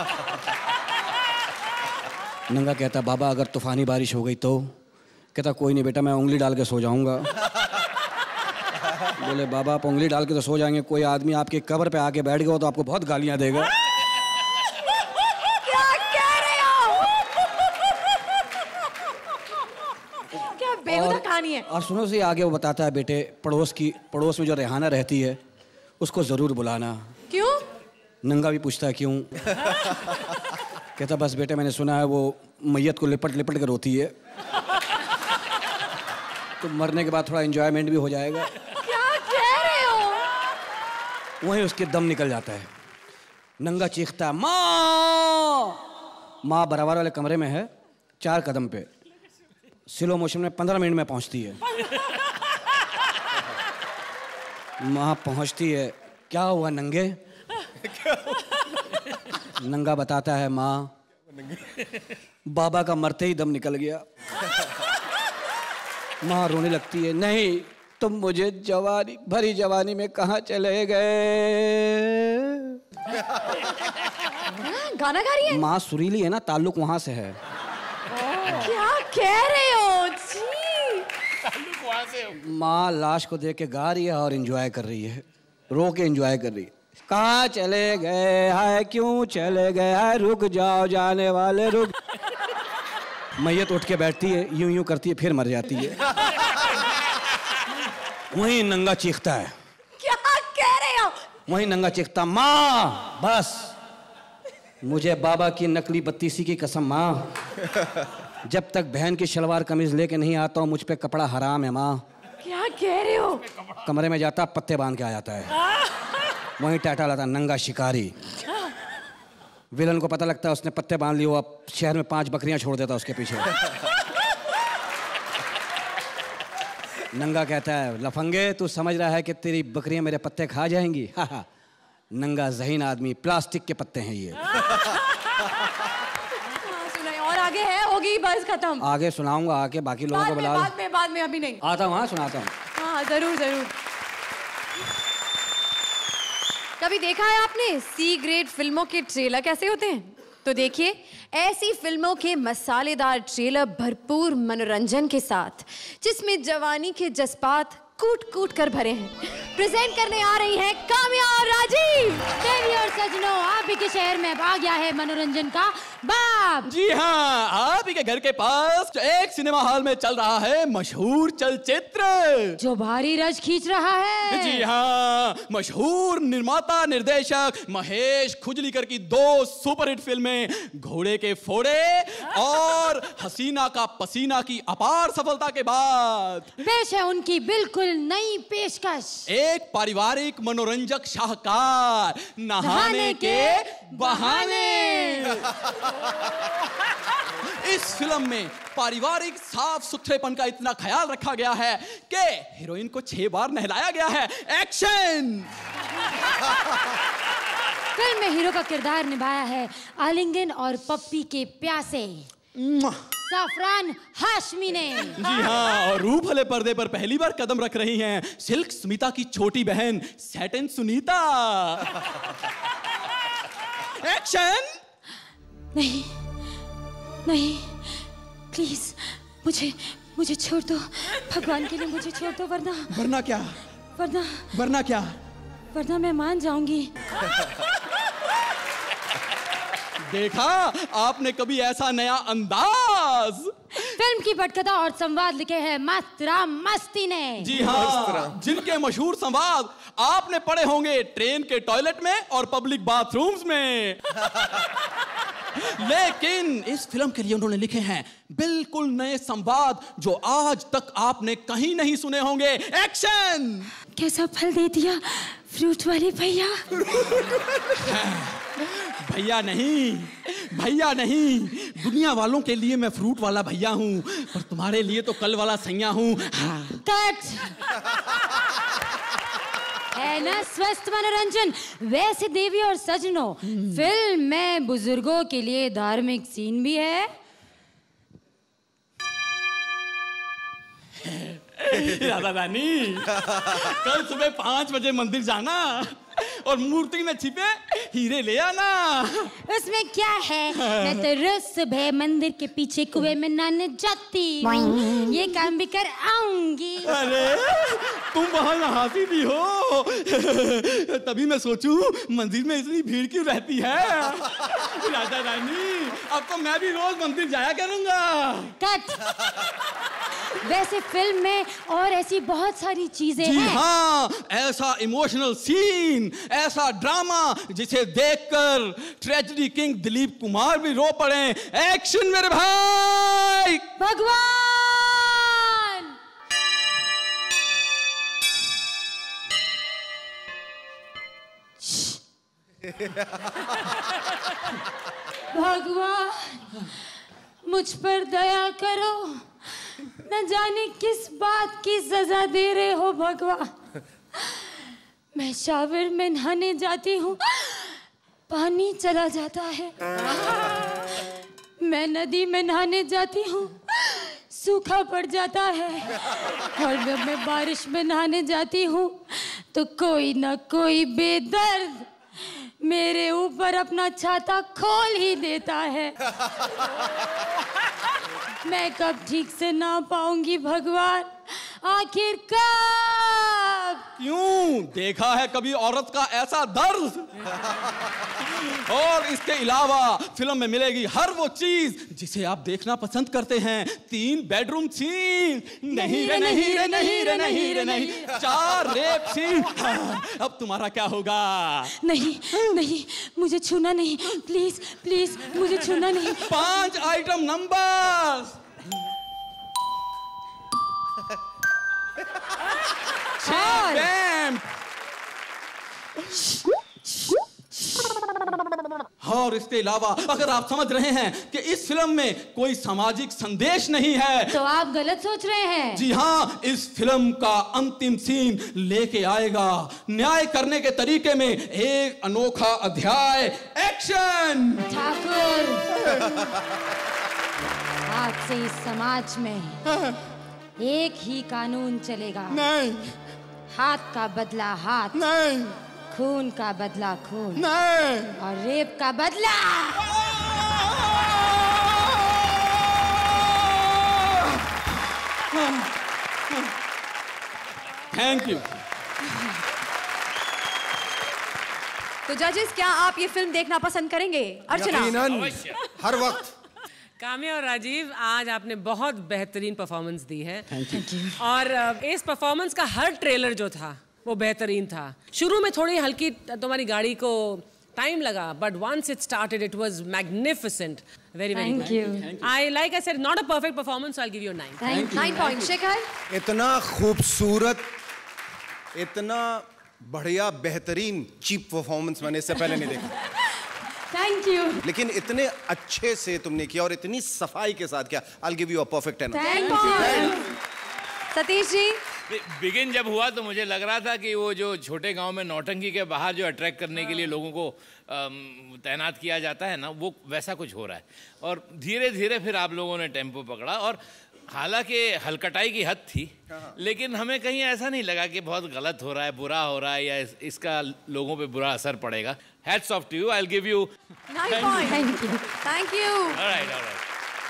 S2: नंगा कहता बाबा अगर तूफानी बारिश हो गई तो? कहता कोई नहीं बेटा मैं उंगली डाल के सो जाऊंगा। बोले बाबा आप उंगली डाल के तो सो जाएंगे, कोई आदमी आपके कब्र पे आके बैठ गया तो आपको बहुत गालियां देगा।
S1: क्या कह रहे हो? क्या बेहुदा कहानी है।
S2: और सुनो सी आगे वो बताता है बेटे पड़ोस की पड़ोस में जो रेहाना रहती है उसको जरूर बुलाना।
S1: क्यों?
S2: नंगा भी पूछता है क्यों। कहता बस बेटे मैंने सुना है वो मैयत को लिपट लिपट कर रोती है, तो मरने के बाद थोड़ा एंजॉयमेंट भी हो जाएगा।
S1: क्या कह रहे हो?
S2: वहीं उसके दम निकल जाता है। नंगा चीखता है माँ। माँ बराबर वाले कमरे में है, चार कदम पे, स्लो मोशन में पंद्रह मिनट में पहुंचती है। माँ पहुंचती है, क्या हुआ नंगे? नंगा बताता है माँ बाबा का मरते ही दम निकल गया। माँ रोने लगती है, नहीं तुम मुझे जवानी भरी जवानी में कहाँ चले गए।
S1: गाना गा रही है?
S2: माँ सुरीली है ना, ताल्लुक वहां से है।
S1: क्या कह रहे हो जी?
S8: ताल्लुक वहां से।
S2: माँ लाश को देख के गा रही है और एंजॉय कर रही है, रो के एंजॉय कर रही है। कहाँ चले गए हाय, क्यों चले गए हाय, रुक जाओ जाने वाले रुक। मैयत उठ के बैठती है, यूं यूं करती है, फिर मर जाती है। वहीं नंगा चीखता है।
S1: क्या कह रहे हो?
S2: वहीं नंगा चीखता माँ बस मुझे बाबा की नकली बत्तीसी की कसम माँ, जब तक बहन की शलवार कमीज लेके नहीं आता हूँ मुझ पे कपड़ा हराम है माँ।
S1: क्या कह रहे हो?
S2: कमरे में जाता पत्ते बांध के आ जाता है। वहीं टाटा लाता नंगा शिकारी। विलन को पता लगता है उसने पत्ते बांध लिए, अब शहर में पांच बकरियां छोड़ देता उसके पीछे। नंगा कहता है लफंगे तू समझ रहा है कि तेरी बकरियां मेरे पत्ते खा जाएंगी? नंगा ज़हीन आदमी, प्लास्टिक के पत्ते हैं ये।
S1: सुनाइए और आगे है, होगी बस खत्म।
S2: आगे सुनाऊंगा आके, बाकी लोगों को बुला।
S1: बाद में बाद में अभी नहीं।
S2: आता हूँ, हाँ सुनाता हूँ।
S1: हाँ जरूर जरूर। कभी देखा है आपने सी ग्रेड फिल्मों के ट्रेलर कैसे होते हैं? तो देखिए ऐसी फिल्मों के मसालेदार ट्रेलर भरपूर मनोरंजन के साथ, जिसमें जवानी के जज्बात कूट कूट कर भरे हैं, प्रेजेंट करने आ रही हैं काम्या और राजीव।
S9: देवी और सजनों, आप ही के शहर में आ गया है मनोरंजन का बाप।
S10: जी हाँ, आप ही के घर के पास एक सिनेमा हॉल में चल रहा है मशहूर चलचित्र
S9: जो भारी रश खींच रहा है।
S10: जी हाँ, मशहूर निर्माता निर्देशक महेश खुजलीकर की दो सुपरहिट फिल्में घोड़े के फोड़े और हसीना का पसीना की अपार सफलता के बाद
S9: पेश है उनकी बिल्कुल नई पेशकश,
S10: एक पारिवारिक मनोरंजक शाहकार नहाने के बहाने। इस फिल्म में पारिवारिक साफ सुथरेपन का इतना ख्याल रखा गया है कि हीरोइन को छह बार नहलाया गया है। एक्शन।
S9: फिल्म में हीरो का किरदार निभाया है आलिंगन और पप्पी के प्यासे साफरान हाशमी ने।
S10: जी हाँ, और रूप भले पर्दे पर पहली बार कदम रख रही हैं सिल्क स्मिता की छोटी बहन सैटन सुनीता। एक्शन।
S9: नहीं नहीं, प्लीज मुझे मुझे छोड़ दो, भगवान के लिए मुझे छोड़ दो, वरना
S10: वरना क्या
S9: वरना
S10: वरना क्या
S9: वरना मैं मान जाऊंगी।
S10: देखा आपने कभी ऐसा नया अंदाज।
S9: फिल्म की पटकथा और संवाद लिखे हैं मस्त राम मस्ती ने।
S10: जी हाँ, जिनके मशहूर संवाद आपने पढ़े होंगे ट्रेन के टॉयलेट में और पब्लिक बाथरूम्स में। लेकिन इस फिल्म के लिए उन्होंने लिखे हैं बिल्कुल नए संवाद जो आज तक आपने कहीं नहीं सुने होंगे। एक्शन!
S9: कैसा फल दे दिया फ्रूट वाले भैया?
S10: भैया नहीं, भैया नहीं, दुनिया वालों के लिए मैं फ्रूट वाला भैया हूँ, पर तुम्हारे लिए तो कल वाला सैया हूँ। हाँ।
S9: कट! है ना स्वस्थ मनोरंजन। वैसे देवी और सजनों, फिल्म में बुजुर्गों के लिए धार्मिक सीन भी है।
S10: राधा रानी, कल सुबह पाँच बजे मंदिर जाना और मूर्ति में छिपे हीरे ले आना।
S9: उसमें क्या है, मैं तो रोज सुबह मंदिर के पीछे कुएं में नहाने जाती हूँ, ये काम भी कर आऊंगी।
S10: अरे तुम वहाँ नहाती भी हो, तभी मैं सोचूं मंदिर में इतनी भीड़ क्यों रहती है। राजा रानी, अब तो मैं भी रोज मंदिर जाया करूंगा।
S9: कट! वैसे फिल्म में और ऐसी बहुत सारी चीजें
S10: जी
S9: हैं।
S10: हाँ, ऐसा इमोशनल सीन, ऐसा ड्रामा जिसे देखकर ट्रेजेडी किंग दिलीप कुमार भी रो पड़े। एक्शन मेरे भाई!
S9: भगवान! भगवान, मुझ पर दया करो, न जाने किस बात की सजा दे रहे हो भगवान। मैं शावर में नहाने जाती हूँ, पानी चला जाता है। मैं नदी में नहाने जाती हूँ, सूखा पड़ जाता है। और जब मैं बारिश में नहाने जाती हूँ तो कोई ना कोई बेदर्द मेरे ऊपर अपना छाता खोल ही देता है। मैं कब ठीक से ना पाऊंगी भगवान, आखिर कब?
S10: क्यों, देखा है कभी औरत का ऐसा दर्द? और इसके अलावा फिल्म में मिलेगी हर वो चीज जिसे आप देखना पसंद करते हैं। तीन बेडरूम सीन, नहीं रे नहीं रे नहीं रे नहीं रे नहीं, चार रेप सीन। अब तुम्हारा क्या होगा?
S9: नहीं नहीं, मुझे छूना नहीं, प्लीज प्लीज मुझे छूना नहीं।
S10: पांच आइटम नंबर, और इसके अलावा अगर आप समझ रहे हैं कि इस फिल्म में कोई सामाजिक संदेश नहीं है
S9: तो आप गलत सोच रहे हैं।
S10: जी हाँ, इस फिल्म का अंतिम सीन लेके आएगा न्याय करने के तरीके में एक अनोखा अध्याय। एक्शन!
S9: ठाकुर, आज से इस समाज में एक ही कानून चलेगा।
S10: नहीं।
S9: हाथ का बदला हाथ।
S10: नहीं।
S9: खून का बदला खून।
S10: नहीं।
S9: और रेप का बदला।
S10: Thank you.
S1: तो जजेस, क्या आप ये फिल्म देखना पसंद करेंगे? अर्चना?
S7: हर वक्त।
S6: काम्या और राजीव, आज आपने बहुत बेहतरीन परफॉर्मेंस दी है।
S10: Thank you.
S6: और इस परफॉर्मेंस का हर ट्रेलर जो था वो बेहतरीन था। शुरू में थोड़ी हल्की तुम्हारी गाड़ी को टाइम लगा, but once it started it was magnificent. Very very
S9: Thank you.
S6: I like I said, not a perfect performance, so I give you nine.
S9: Thank you.
S1: Nine point. Shekhar?
S7: इतना खूबसूरत, इतना बढ़िया, बेहतरीन चीप परफॉर्मेंस मैंने इससे पहले नहीं देखा।
S9: Thank you.
S7: लेकिन इतने अच्छे से तुमने किया और इतनी सफाई के साथ किया। I'll give you a perfect ten.
S9: Thank you.
S1: Satish ji?
S8: Begin जब हुआ तो मुझे लग रहा था कि वो जो छोटे गांव में नौटंकी के बाहर जो अट्रैक्ट करने के लिए लोगों को तैनात किया जाता है ना, वो वैसा कुछ हो रहा है। और धीरे धीरे फिर आप लोगों ने टेम्पो पकड़ा, और हालांकि हलकटाई की हद थी, लेकिन हमें कहीं ऐसा नहीं लगा कि बहुत गलत हो रहा है, बुरा हो रहा है, या इस, इसका लोगों पे बुरा असर पड़ेगा। Hats off to you. I will give you
S1: nine point.
S9: Thank you.
S1: Thank you.
S8: Alright alright.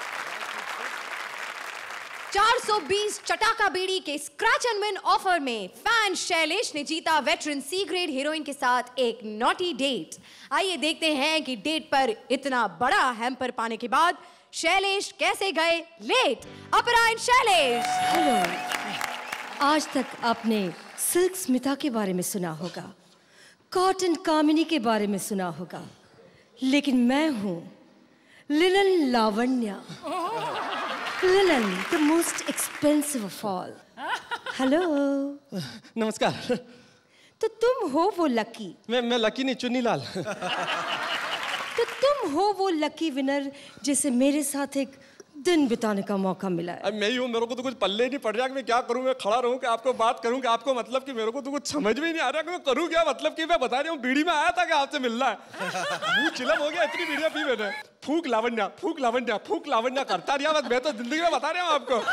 S1: चार सौ बीस चटाका बीड़ी के स्क्रैच एंड विन ऑफर में फैन शैलेश ने जीता वेटरन सी ग्रेड हीरोइन के साथ एक नॉटी डेट। आइए देखते हैं कि डेट पर इतना बड़ा हैम्पर पाने के बाद शैलेश कैसे गए लेट। अपराइन शैलेश।
S11: हेलो। आज तक आपने सिल्क स्मिता के बारे में सुना होगा, कॉटन कामिनी के बारे में सुना होगा, लेकिन मैं हूँ linen Lavanya, linen the most expensive of all. Hello.
S12: नमस्कार।
S11: तो तुम हो वो लकी?
S12: मैं मैं लकी नहीं, चुन्नीलाल।
S11: तो तुम हो वो लकी विनर जिसे मेरे साथ एक दिन बिताने का मौका मिला है।
S12: अब मैं ही हूँ, मेरे को तो कुछ पल्ले नहीं पड़ रहा कि मैं क्या करूँ। मैं खड़ा रहूँ कि आपको बात करूँ कि आपको मतलब कि मेरे को तो कुछ समझ में ही नहीं आ रहा कि मैं करूँ क्या। मतलब कि मैं बता रहा हूँ, बीड़ी में आया था कि आपसे मिलना है, मुँह चिलम हो गया, इतनी बीड़ियाँ पी मैंने। फूक लावण्या, फूक लावण्या, फूक लावण्या करता रहा बस। मैं तो जिंदगी में बता रहा हूँ आपको।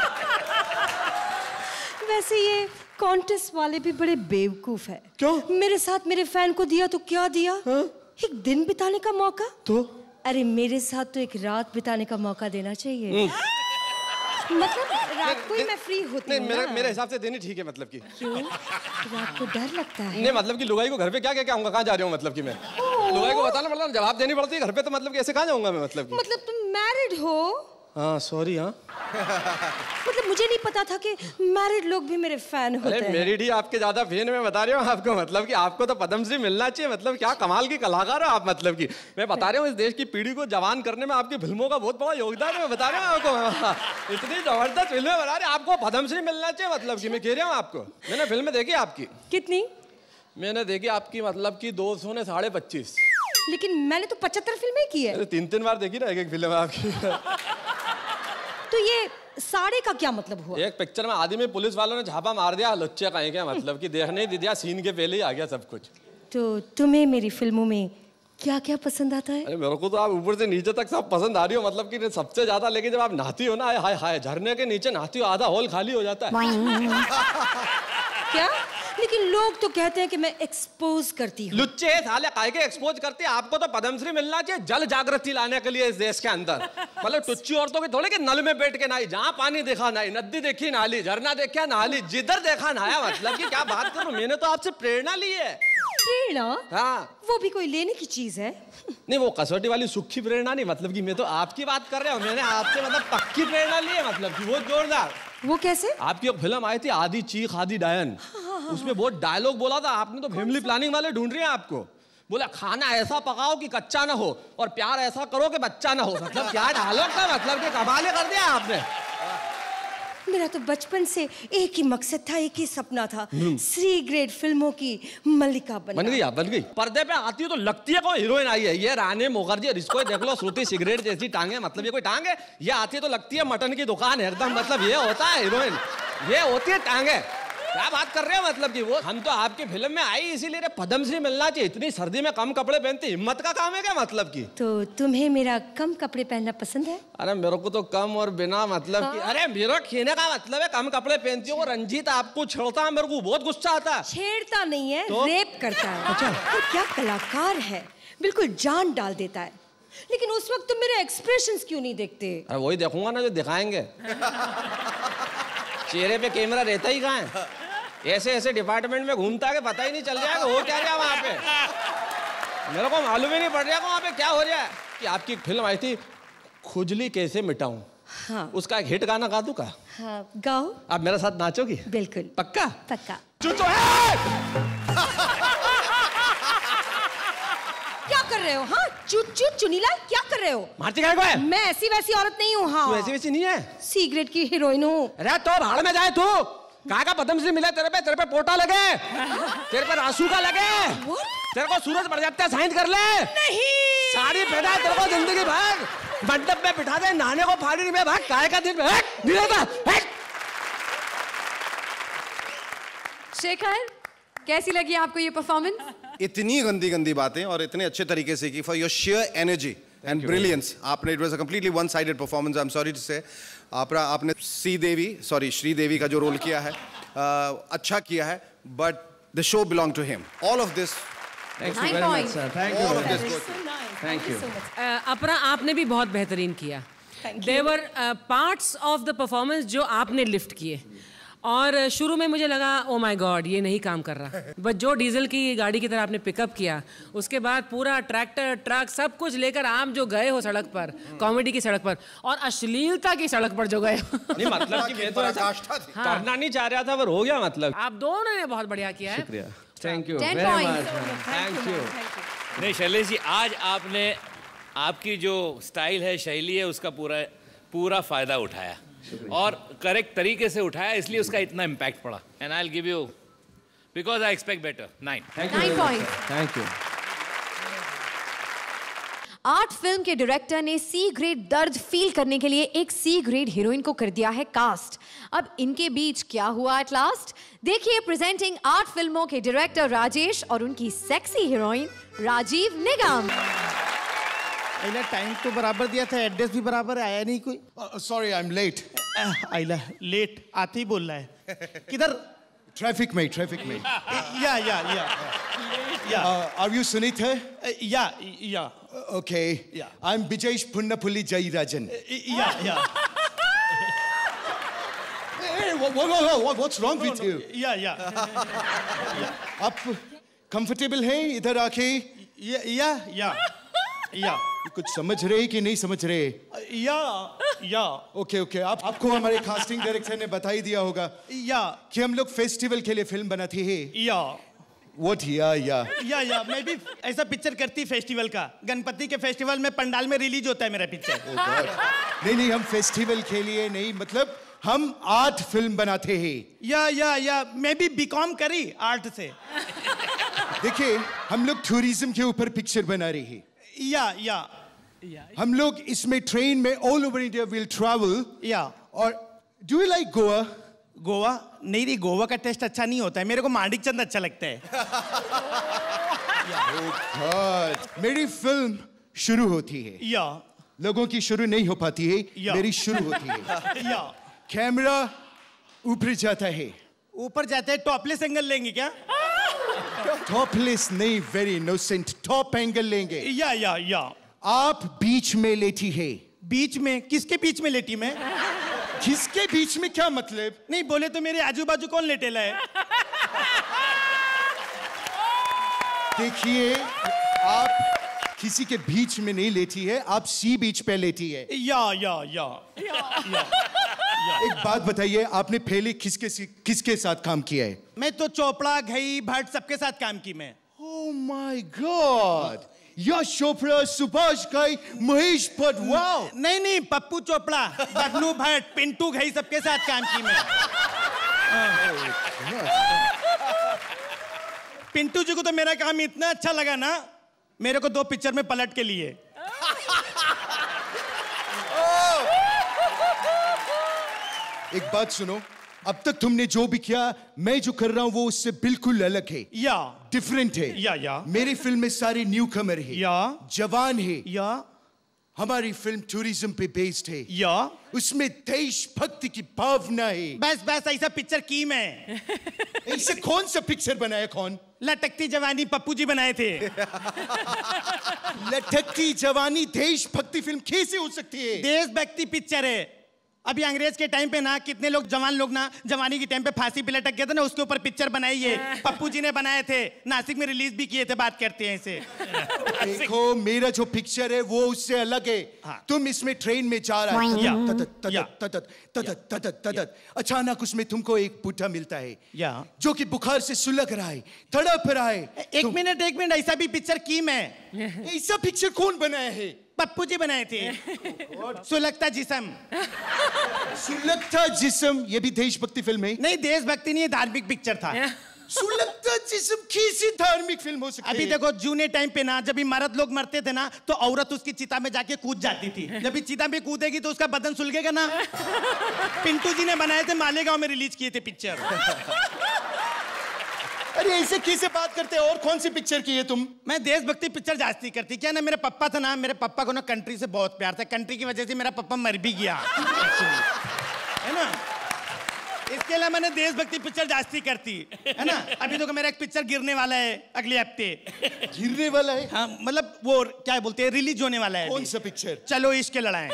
S11: वैसे ये कॉन्टेस्ट वाले भी बड़े बेवकूफ है।
S12: क्यों? मेरे
S11: साथ मेरे फैन को दिया तो क्या दिया? हा? एक दिन बिताने का मौका।
S12: तो
S11: अरे मेरे साथ तो एक रात बिताने का मौका देना चाहिए। मतलब रात को ही मैं फ्री होती हूँ।
S12: मेरे मेरे हिसाब से देनी ठीक है। मतलब कि
S11: क्यों? रात को डर लगता है?
S12: नहीं, मतलब कि लुगाई को घर पे क्या क्या कहूँगा, कहाँ जा रहा हूँ। मतलब कि मैं लुगाई को बताना पड़ता है, जवाब देनी पड़ती है घर पे। तो मतलब कि ऐसे कहाँ जाऊँगा मैं? मतलब
S11: मतलब तुम मैरिड हो?
S12: हाँ सॉरी। हाँ
S11: मतलब मुझे नहीं पता था कि मैरिड लोग भी मेरे फैन होते हैं।
S12: अरे मैरिड ही आपके ज्यादा फैन मैं बता रहा हूँ आपको। मतलब कि आपको तो पद्मश्री मिलना चाहिए। मतलब क्या कमाल की कलाकार हो आप। मतलब कि मैं बता रहा हूँ, इस देश की पीढ़ी को जवान करने में आपकी फिल्मों का बहुत बड़ा योगदान है। मैं बता रहा हूँ आपको, इतनी जबरदस्त फिल्में बना रहे, आपको पद्मश्री मिलना चाहिए। मतलब कि मैं कह रहा हूँ आपको, मैंने फिल्में देखी आपकी।
S11: कितनी?
S12: मैंने देखी आपकी मतलब कि दो सौ ने साढ़े पच्चीस।
S11: लेकिन मैंने तो पचहत्तर फिल्में की है।
S12: तीन तीन बार देखी ना एक एक फिल्म आपकी।
S11: तो ये साढ़े का क्या मतलब हुआ?
S12: एक पिक्चर में आदि में पुलिस वालों ने छापा मार दिया, लुच्चे कहीं क्या मतलब कि देखने ही दिया, सीन के पहले ही आ गया सब कुछ।
S11: तो तुम्हें मेरी फिल्मों में क्या क्या पसंद आता है?
S12: अरे मेरे को तो आप ऊपर से नीचे तक सब पसंद आ रही हो। मतलब कि सबसे ज्यादा, लेकिन जब आप नहाती हो ना, हाय हाय, झरने के नीचे नहाती हो, आधा हॉल खाली हो जाता है।
S11: क्या? लेकिन लोग तो कहते हैं कि मैं एक्सपोज करती हूँ।
S12: लुच्चे साले काय के एक्सपोज करते हैं। आपको तो पद्मश्री मिलना चाहिए जल जागृति लाने के लिए इस देश के अंदर। मतलब टुच्ची औरतों की थोड़ी कि नल में बैठ के नहाई, जहाँ पानी देखा नहाई, नदी देखी नहाली, झरना देखा नहाली, जिधर देखा नहाया। मतलब कि क्या बात करूं, मैंने तो आपसे प्रेरणा ली है।
S11: प्रेरणा?
S12: हाँ।
S11: वो भी कोई लेने की चीज है?
S12: नहीं, वो कसौटी वाली सूखी प्रेरणा नहीं। मतलब कि मैं तो आपकी बात कर रहा हूँ, मैंने आपसे मतलब पक्की प्रेरणा ली है। मतलब कि वो जोरदार।
S11: वो कैसे?
S12: आपकी एक फिल्म आई थी आदि चीख आदि डायन, उसमें बहुत डायलॉग बोला था आपने। तो फैमिली प्लानिंग वाले ढूंढ रहे हैं आपको। बोला खाना ऐसा पकाओ कि कच्चा ना हो, और प्यार ऐसा करो कि बच्चा ना हो। मतलब क्या डायलॉग था। मतलब कि कमाल कर दिया आपने।
S11: मेरा तो बचपन से एक ही मकसद था, एक ही सपना था, सी ग्रेड फिल्मों की मल्लिका बनना।
S12: बन गई आप, बन गई। पर्दे पे आती है तो लगती है कोई हीरोइन आई है। ये रानी मुखर्जी, इसको देख लो, श्रुति सिगरेट जैसी टांगे। मतलब ये कोई टांग है? ये आती है तो लगती है मटन की दुकान है एकदम। मतलब ये होता है हीरोइन, ये होती है टांगे। क्या बात कर रहे हो? मतलब कि वो हम तो आपकी फिल्म में आई इसीलिए पद्मश्री मिलना चाहिए। इतनी सर्दी में कम कपड़े पहनती, हिम्मत का काम है क्या? मतलब की
S11: तो तुम्हें मेरा कम कपड़े पहनना पसंद है?
S12: अरे मेरे को तो कम और बिना मतलब हाँ? कि अरे मेरा खेने का मतलब है कम कपड़े पहनती हो। रंजीत आपको छेड़ता है, मेरे को बहुत गुस्सा आता है।
S11: छेड़ता नहीं है तो? रेप करता है।
S12: अच्छा।
S11: तो क्या कलाकार है, बिल्कुल जान डाल देता है। लेकिन उस वक्त तुम मेरे एक्सप्रेशंस क्यों नहीं देखते?
S12: अरे वही देखूंगा ना जो दिखाएंगे। चेहरे पे कैमरा रहता ही कहाँ है? ऐसे ऐसे डिपार्टमेंट में घूमता है कि पता ही नहीं चल जाएगा हो क्या रहा वहाँ पे। मेरे को मालूम ही नहीं पड़ रहा वहाँ पे क्या हो रहा है। कि आपकी एक फिल्म आई थी खुजली कैसे मिटाऊं।
S11: हाँ।
S12: उसका एक हिट गाना गा दूं का?
S11: हाँ, गाओ।
S12: आप मेरे साथ नाचोगी?
S11: बिल्कुल।
S12: पक्का?
S11: पक्का।
S12: चुचो है।
S11: क्या कर रहे हो? हाँ, चुट चुट चुनीलाल क्या कर रहे हो?
S12: मारती काय को है?
S11: मैं ऐसी वैसी औरत नहीं हूँ। हाँ,
S12: तू ऐसी वैसी नहीं है?
S11: सिगरेट की हीरोइन हूँ।
S12: अरे तो भाड़ में जाए तू। कहाँ का पद्मश्री मिला तेरे पे? तेरे पे पोटा लगे, तेरे पे रासू का लगे। तेरे को सूरज बढ़ जाता है, साइन कर ले।
S11: नहीं।
S12: साड़ी पहना तेरे को जिंदगी भर, मंडप में बिठा दे, नहाने को फाड़ी में भाग, काय का दिन में
S1: शेखर, कैसी लगी आपको ये परफॉर्मेंस?
S7: इतनी गंदी गंदी बातें और इतने अच्छे तरीके से की, for your share energy and brilliance. आपने it was a completely one sided performance. I am sorry to say आपने आपने Sridevi sorry Sridevi का जो रोल किया है uh, अच्छा किया है, but the show belong to him. All of this
S6: अपरा आपने भी बहुत बेहतरीन किया। देवर पार्ट्स ऑफ द परफॉर्मेंस जो आपने लिफ्ट किए, और शुरू में मुझे लगा ओ माय गॉड ये नहीं काम कर रहा, बट जो डीजल की गाड़ी की तरह आपने पिकअप किया, उसके बाद पूरा ट्रैक्टर ट्रक सब कुछ लेकर आप जो गए हो सड़क पर, कॉमेडी की सड़क पर और अश्लीलता की सड़क पर जो गए हो।
S12: नहीं मतलब कि मैं तो ऐसा करना नहीं चाह रहा था, पर हो गया। मतलब
S6: आप दोनों ने बहुत बढ़िया किया है।
S12: शुक्रिया, thank you
S1: Ten
S12: very
S1: points.
S12: Much, thank you.
S8: नहीं शैलेश जी, आज आपने आपकी जो स्टाइल है, शैली है, उसका पूरा पूरा फायदा उठाया और करेक्ट तरीके से उठाया, इसलिए उसका इतना इम्पैक्ट पड़ा. And I will give you because I expect better nine.
S1: Nine point.
S12: Thank you.
S1: Art film के डायरेक्टर ने सी ग्रेड दर्द फील करने के लिए एक सी ग्रेड हीरोइन को कर दिया है कास्ट. अब इनके बीच क्या हुआ एट लास्ट? देखिए प्रेजेंटिंग आर्ट फिल्मों के डायरेक्टर राजेश और उनकी सेक्सी हीरोइन राजीव निगम.
S13: आइला टाइम तो बराबर दिया था, एड्रेस भी बराबर, आया नहीं कोई.
S3: Sorry I am late.
S13: आइला लेट आते ही बोल रहा है. किधर?
S3: ट्रैफिक में, ट्रैफिक में.
S13: या yeah yeah yeah.
S3: Are you Sunita?
S13: Yeah yeah.
S3: Okay. I am Vijayesh Punnapuli Jayarajan.
S13: Yeah yeah.
S3: Hey, what, what, what, what's wrong with you?
S13: या या.
S3: आप कंफर्टेबल हैं इधर आके?
S13: या या या या.
S3: कुछ समझ रहे कि नहीं समझ रहे?
S13: Yeah yeah.
S3: Okay okay. आप आपको हमारे कास्टिंग डायरेक्टर ने बता ही दिया होगा
S13: या
S3: कि हम लोग फेस्टिवल के लिए फिल्म बनाते हैं.
S13: या.
S3: What? या या
S13: या या. मैं भी ऐसा पिक्चर करती फेस्टिवल का. गणपति के फेस्टिवल में पंडाल में रिलीज होता है मेरा पिक्चर.
S3: नहीं नहीं, हम फेस्टिवल के लिए नहीं, मतलब हम आर्ट फिल्म बनाते हैं.
S13: या या या. मैं भी बीकॉम करी आर्ट से.
S3: देखिए हम लोग टूरिज्म के ऊपर पिक्चर बना रहे हैं.
S13: या या.
S3: हम लोग इसमें ट्रेन में all over India will travel.
S13: Yeah.
S3: और do you like Goa?
S13: Goa नहीं रही. गोवा का टेस्ट अच्छा नहीं होता है. मेरे को मांडिक चंद अच्छा लगता है.
S3: God. मेरी फिल्म शुरू होती है.
S13: या.
S3: लोगों की शुरू नहीं हो पाती है,
S13: या.
S3: मेरी शुरू होती है.
S13: या.
S3: कैमरा ऊपर जाता है.
S13: ऊपर जाता है. टॉपलेस एंगल लेंगे क्या?
S3: टॉपलेस नहीं, वेरी इनोसेंट. टॉप एंगल लेंगे.
S13: या या या.
S3: आप बीच में लेटी है.
S13: बीच में? किसके बीच में लेटी मैं?
S3: किसके बीच में क्या मतलब?
S13: नहीं बोले तो मेरे आजू बाजू कौन लेटेला है?
S3: देखिए आप किसी के बीच में नहीं लेटी है, आप सी बीच पे लेटी है.
S13: या या या. या.
S3: एक बात बताइए, आपने पहले किसके किसके साथ काम किया है?
S13: मैं तो चोपड़ा, घई, भट्ट सबके साथ काम की मैं.
S3: Oh my God! Yash Chopra, Subhash Ghai, Mahesh Bhatt. Wow.
S13: नहीं नहीं, पप्पू चोपड़ा, बबलू भट्ट, पिंटू घई सबके साथ काम की मैं. पिंटू जी को तो मेरा काम इतना अच्छा लगा ना, मेरे को दो पिक्चर में पलट के लिए.
S3: एक बात सुनो, अब तक तुमने जो भी किया, मैं जो कर रहा हूं वो उससे बिल्कुल अलग है.
S13: या.
S3: डिफरेंट है.
S13: या या.
S3: मेरी फिल्म में सारे न्यू कमर है.
S13: या.
S3: जवान है.
S13: या.
S3: हमारी फिल्म टूरिज्म पे बेस्ड है.
S13: या.
S3: उसमें देशभक्ति की भावना है.
S13: बस बस ऐसा पिक्चर की मैं.
S3: ऐसे कौन सा पिक्चर बनाया? कौन?
S13: लटकती जवानी पप्पू जी बनाए थे.
S3: लटकती जवानी देशभक्ति फिल्म कैसे हो सकती है?
S13: देशभक्ति पिक्चर है. अभी अंग्रेज के टाइम पे ना कितने लोग जवान लोग ना जवानी के टाइम पे फांसी पे लटक गए थे ना, उसके ऊपर पिक्चर बनाई है. पप्पू जी ने बनाए थे, नासिक में रिलीज भी किए थे. बात करते हैं इसे.
S3: देखो मेरा जो पिक्चर है वो उससे अलग है. हाँ. तुम इसमें ट्रेन में जा रहा है, अचानक उसमें तुमको एक बूढ़ा मिलता है
S13: या.
S3: जो कि बुखार से सुलग रहा है, तड़प रहा है.
S13: एक मिनट एक मिनट, ऐसा भी पिक्चर की मैं.
S3: ऐसा पिक्चर कौन बनाया है?
S13: पप्पू जी बनाए थे. सुलगता जिस्म.
S3: सुलगता जिस्म ये भी देशभक्ति फिल्म है?
S13: नहीं देशभक्ति नहीं है, धार्मिक पिक्चर था.
S3: सुलगता जिस्म कैसी धार्मिक फिल्म हो सकती है?
S13: अभी देखो जूने टाइम पे ना जब भी मर्द लोग मरते थे ना तो औरत उसकी चिता में जाके कूद जाती थी. जब भी चिता में कूदेगी तो उसका बदन सुलगेगा ना. पिंटू जी ने बनाए थे, मालेगांव में रिलीज किए थे पिक्चर.
S3: अरे ऐसे कैसे बात करते हैं? और कौन सी पिक्चर की है तुम?
S13: मैं देशभक्ति पिक्चर जास्ती करती. क्या ना मेरे पापा था ना, मेरे पापा को ना कंट्री से बहुत प्यार था. कंट्री की वजह से मेरा पापा मर भी गया है ना. इसके लिए मैंने देशभक्ति पिक्चर जास्ती करती है ना. अभी तो मेरा एक पिक्चर गिरने वाला है अगले हफ्ते.
S3: गिरने वाला है?
S13: हाँ मतलब वो क्या बोलते हैं, रिलीज होने वाला है.
S3: कौन सा पिक्चर?
S13: चलो इश्क लड़ाएं.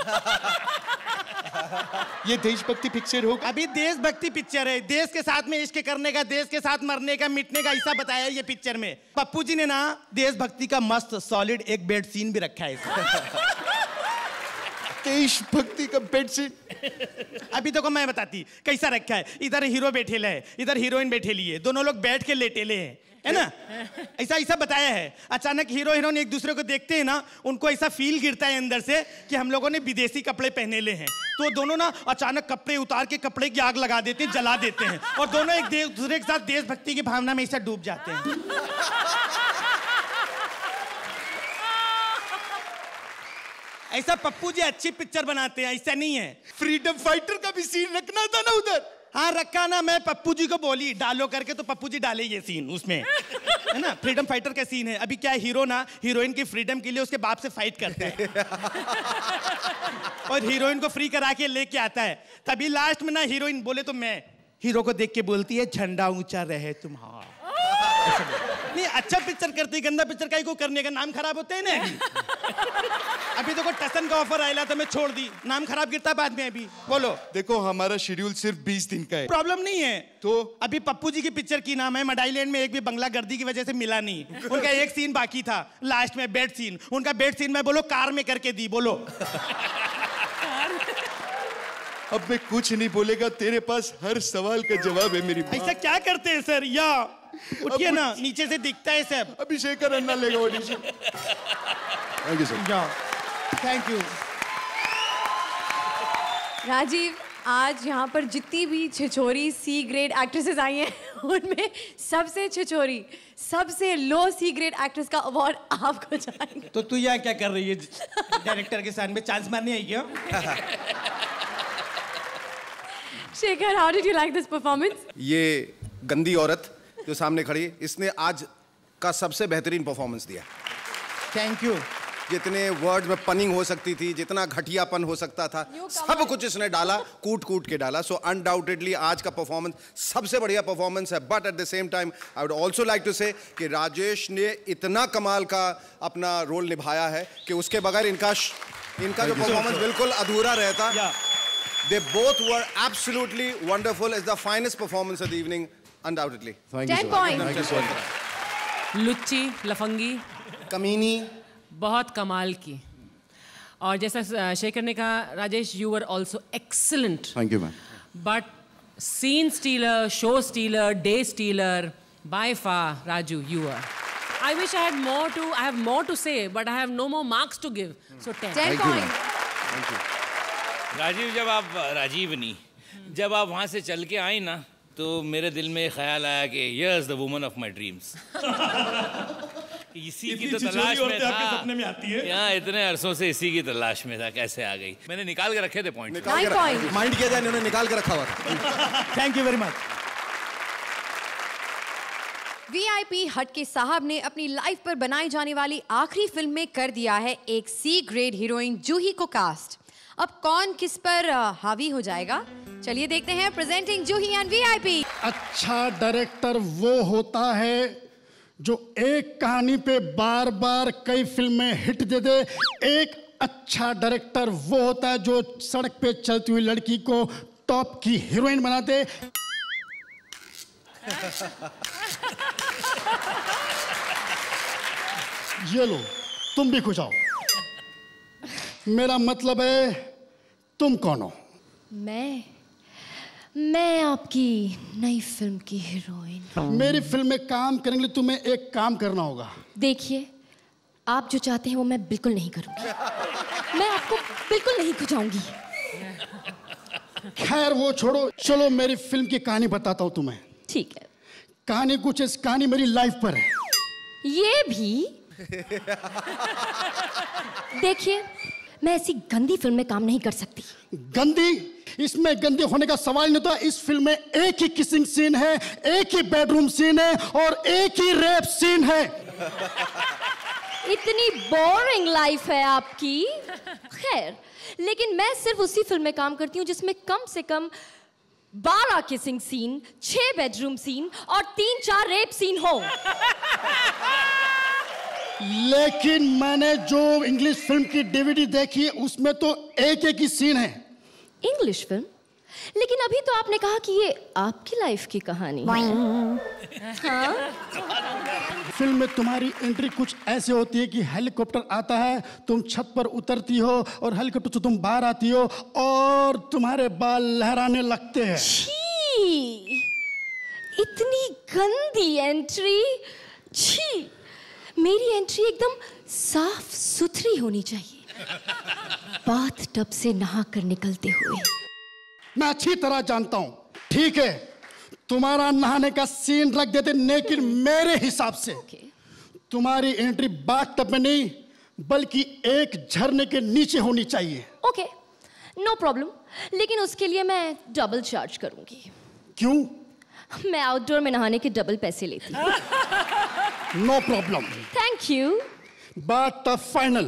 S3: ये देशभक्ति पिक्चर होगा?
S13: अभी देशभक्ति पिक्चर है. देश के साथ में इश्क करने का, देश के साथ मरने का, मिटने का हिस्सा बताया ये पिक्चर में. पप्पू जी ने ना देशभक्ति का मस्त सॉलिड एक बेड सीन भी रखा है इसमें.
S5: देशभक्ति का बेडशीट।
S13: अभी देखो मैं बताती कैसा रखा है। इधर हीरो बैठे ले, इधर हीरोइन बैठे लिए, दोनों लोग बैठ के लेटेले हैं, है ना? ऐसा ऐसा बताया है। अचानक हीरो हीरोइन एक दूसरे को देखते हैं ना, उनको ऐसा फील गिरता है अंदर से कि हम लोगों ने विदेशी कपड़े पहने ले हैं। तो दोनों ना अचानक कपड़े उतार के कपड़े की आग लगा देते हैं, जला देते हैं, और दोनों एक दूसरे के साथ देशभक्ति की भावना में ऐसा डूब जाते हैं। ऐसा पप्पू जी अच्छी पिक्चर बनाते हैं, ऐसा नहीं है।
S5: फ्रीडम फाइटर का भी सीन रखना था ना उधर।
S13: हाँ रखा ना, मैं पप्पू जी को बोली डालो करके, तो पप्पू जी डाले ये सीन उसमें, है ना? फ्रीडम फाइटर का सीन है। अभी क्या है, हीरो ना हीरोइन की फ्रीडम के लिए उसके बाप से फाइट करता है और हीरोइन को फ्री करा के लेके आता है। तभी लास्ट में ना हीरोइन बोले तो मैं हीरो को देख के बोलती है झंडा ऊंचा रहे तुम्हारा। नहीं अच्छा पिक्चर करती, गंदा पिक्चर का ही को करने का नाम खराब होते हैं ना। अभी देखो टसन का ऑफर आया तो मैं छोड़ दी, नाम खराब गिरता बाद में। अभी बोलो।
S5: देखो हमारा शेड्यूल सिर्फ बीस दिन का है।
S13: प्रॉब्लम नहीं है
S5: तो
S13: अभी पप्पू जी की पिक्चर की नाम है मडाईलैंड में एक भी बंगला गर्दी की वजह से मिला नहीं। उनका एक सीन बाकी था लास्ट में, बेड सीन। उनका बेड सीन मैं बोलो कार में करके दी। बोलो।
S5: अब मैं कुछ नहीं बोलेगा, तेरे पास हर सवाल का जवाब है मेरी बात।
S13: ऐसा क्या करते हैं सर? या उठिए ना, नीचे से दिखता है सब।
S5: अभिषेक अन्ना लेगा ऑडिशन। Thank you sir.
S13: जाओ। Thank you
S1: Rajeev. आज यहाँ पर जितनी भी छिछोरी सी ग्रेड एक्ट्रेसेस आई हैं, उनमें सबसे छिछोरी, सबसे लो सी ग्रेड एक्ट्रेस का अवार्ड आपको जाएगा।
S13: तो तू यहाँ क्या कर रही है? डायरेक्टर के सामने चांस मारने आई क्या?
S1: Shekhar, how did you like this performance?
S7: ये गंदी औरत जो सामने खड़ी है, इसने आज का सबसे बेहतरीन परफॉर्मेंस दिया।
S13: Thank you.
S7: जितने वर्ड में पनिंग हो सकती थी, जितना घटियापन हो सकता था, सब कुछ इसने डाला, कूट कूट के डाला। सो अनडाउटेडली आज का परफॉर्मेंस सबसे बढ़िया परफॉर्मेंस है। But at the same time I would also like to say कि राजेश ने इतना कमाल का अपना रोल निभाया है कि उसके बगैर इनका इनका जो परफॉर्मेंस बिल्कुल अधूरा रहता। They both were absolutely wonderful. It's the finest performance of the evening, undoubtedly.
S1: Thank you. Ten points.
S7: Thank you so much.
S6: लुच्ची, लफंगी,
S7: कमीनी,
S6: बहुत कमाल की। और जैसा शेखर ने कहा, Rajesh, you were also excellent.
S5: Thank you, man.
S6: But scene stealer, show stealer, day stealer, by far, Raju, you were. I wish I had more to. I have more to say, but I have no more marks to give. So ten.
S1: Ten points.
S5: Thank you.
S8: Rajiv, जब आप राजीवनी जब आप वहाँ से चल के आई ना, तो मेरे दिल में ख्याल आया कि yes the woman of my dreams. इसी की तो तलाश में था।
S13: सपने में आती है।
S8: यहाँ इतने अरसों से इसी की तलाश में था, कैसे आ गई? मैंने निकाल के रखे थे पॉइंट।
S7: माइंड किया जाए, इन्होंने निकाल के रखा हुआ था।
S13: Thank you very much.
S1: VIP हट के साहब ने अपनी लाइफ पर बनाई जाने वाली आखिरी फिल्म में कर दिया है एक सी ग्रेड हीरोइन जूही को कास्ट। अब कौन किस पर हावी हो जाएगा, चलिए देखते हैं। Presenting Juhi and VIP.
S14: अच्छा डायरेक्टर वो होता है जो एक कहानी पे बार बार कई फिल्में हिट दे दे। एक अच्छा डायरेक्टर वो होता है जो सड़क पे चलती हुई लड़की को टॉप की हीरोइन बना दे। ये लो, तुम भी खुश आओ। मेरा मतलब है, तुम कौन हो?
S9: मैं मैं आपकी नई फिल्म की हीरोइन।
S14: मेरी फिल्म में काम करने के लिए तुम्हें एक काम करना होगा।
S9: देखिए, आप जो चाहते हैं वो मैं बिल्कुल नहीं करूंगी। मैं आपको बिल्कुल नहीं खुजाऊंगी।
S14: खैर वो छोड़ो, चलो मेरी फिल्म की कहानी बताता हूँ तुम्हें।
S9: ठीक है।
S14: कहानी कुछ इस कहानी मेरी लाइफ पर है।
S9: ये भी देखिए, मैं ऐसी गंदी फिल्म में काम नहीं कर सकती।
S14: गंदी? इसमें गंदे होने का सवाल नहीं था। इस फिल्म में एक ही किसिंग सीन है, एक ही बेडरूम सीन है और एक ही रेप सीन है।
S9: इतनी बोरिंग लाइफ है आपकी। खैर, लेकिन मैं सिर्फ उसी फिल्म में काम करती हूँ जिसमें कम से कम बारह किसिंग सीन, छह बेडरूम सीन और तीन चार रेप सीन हो।
S14: लेकिन मैंने जो इंग्लिश फिल्म की डीवीडी देखी है उसमें तो एक एक ही सीन है।
S9: English film?
S11: लेकिन अभी तो आपने कहा कि ये आपकी लाइफ की कहानी है। हाँ?
S14: फिल्म में तुम्हारी एंट्री कुछ ऐसे होती है कि हेलीकॉप्टर आता है, तुम छत पर उतरती हो और हेलीकॉप्टर से तुम बाहर आती हो और तुम्हारे बाल लहराने लगते हैं।
S11: छी! इतनी गंदी एंट्री। छी! मेरी एंट्री एकदम साफ सुथरी होनी चाहिए, बाथ टब से नहाकर निकलते हुए।
S14: मैं अच्छी तरह जानता हूं, ठीक है, तुम्हारा नहाने का सीन रख देते, लेकिन मेरे हिसाब से तुम्हारी एंट्री बाथ टब में नहीं बल्कि एक झरने के नीचे होनी चाहिए।
S11: ओके, नो प्रॉब्लम, लेकिन उसके लिए मैं डबल चार्ज करूंगी।
S14: क्यों?
S11: मैं आउटडोर में नहाने के डबल पैसे लेती हूँ।
S14: No problem.
S11: Thank you.
S14: बात टब फाइनल।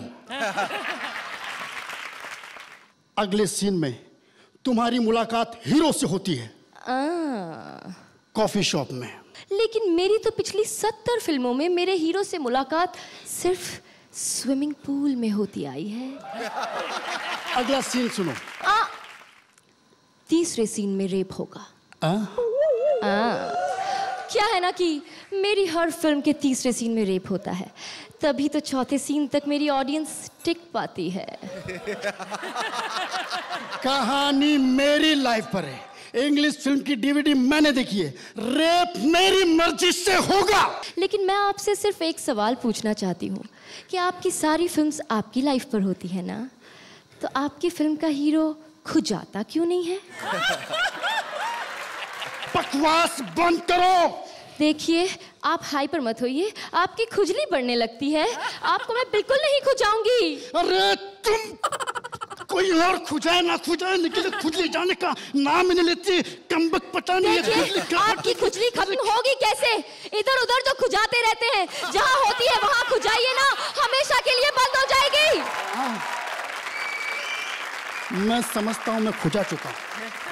S14: अगले सीन में तुम्हारी मुलाकात हीरो से होती है कॉफी शॉप में।
S11: लेकिन मेरी तो पिछली सत्तर फिल्मों में मेरे हीरो से मुलाकात सिर्फ स्विमिंग पूल में होती आई है।
S14: अगला सीन सुनो।
S11: आ, तीसरे सीन में रेप होगा।
S14: आ?
S11: आ, क्या है ना कि मेरी हर फिल्म के तीसरे सीन में रेप होता है, तभी तो चौथे सीन तक मेरी ऑडियंस टिक पाती है।
S14: कहानी मेरी लाइफ पर है, इंग्लिश फिल्म की डीवीडी मैंने देखी है, रेप मेरी मर्जी से होगा।
S11: लेकिन मैं आपसे सिर्फ एक सवाल पूछना चाहती हूँ कि आपकी सारी फिल्म्स आपकी लाइफ पर होती है ना, तो आपकी फिल्म का हीरो खुजाता क्यों नहीं है?
S14: बकवास बंद करो।
S11: देखिए, आप हाइपर मत होइए, आपकी खुजली बढ़ने लगती है। आपको मैं बिल्कुल नहीं खुजाऊंगी।
S14: अरे तुम कोई और खुजाए ना खुजाए, लेकिन खुजली जाने का नाम नहीं लेती। कमबख्त पता नहीं है खुजली।
S11: आपकी खुजली खत्म होगी कैसे? इधर उधर जो खुजाते रहते हैं, जहाँ होती है वहाँ खुजाइए ना, हमेशा के लिए बंद हो जाएगी।
S14: मैं समझता हूँ मैं खुजा चुका हूँ।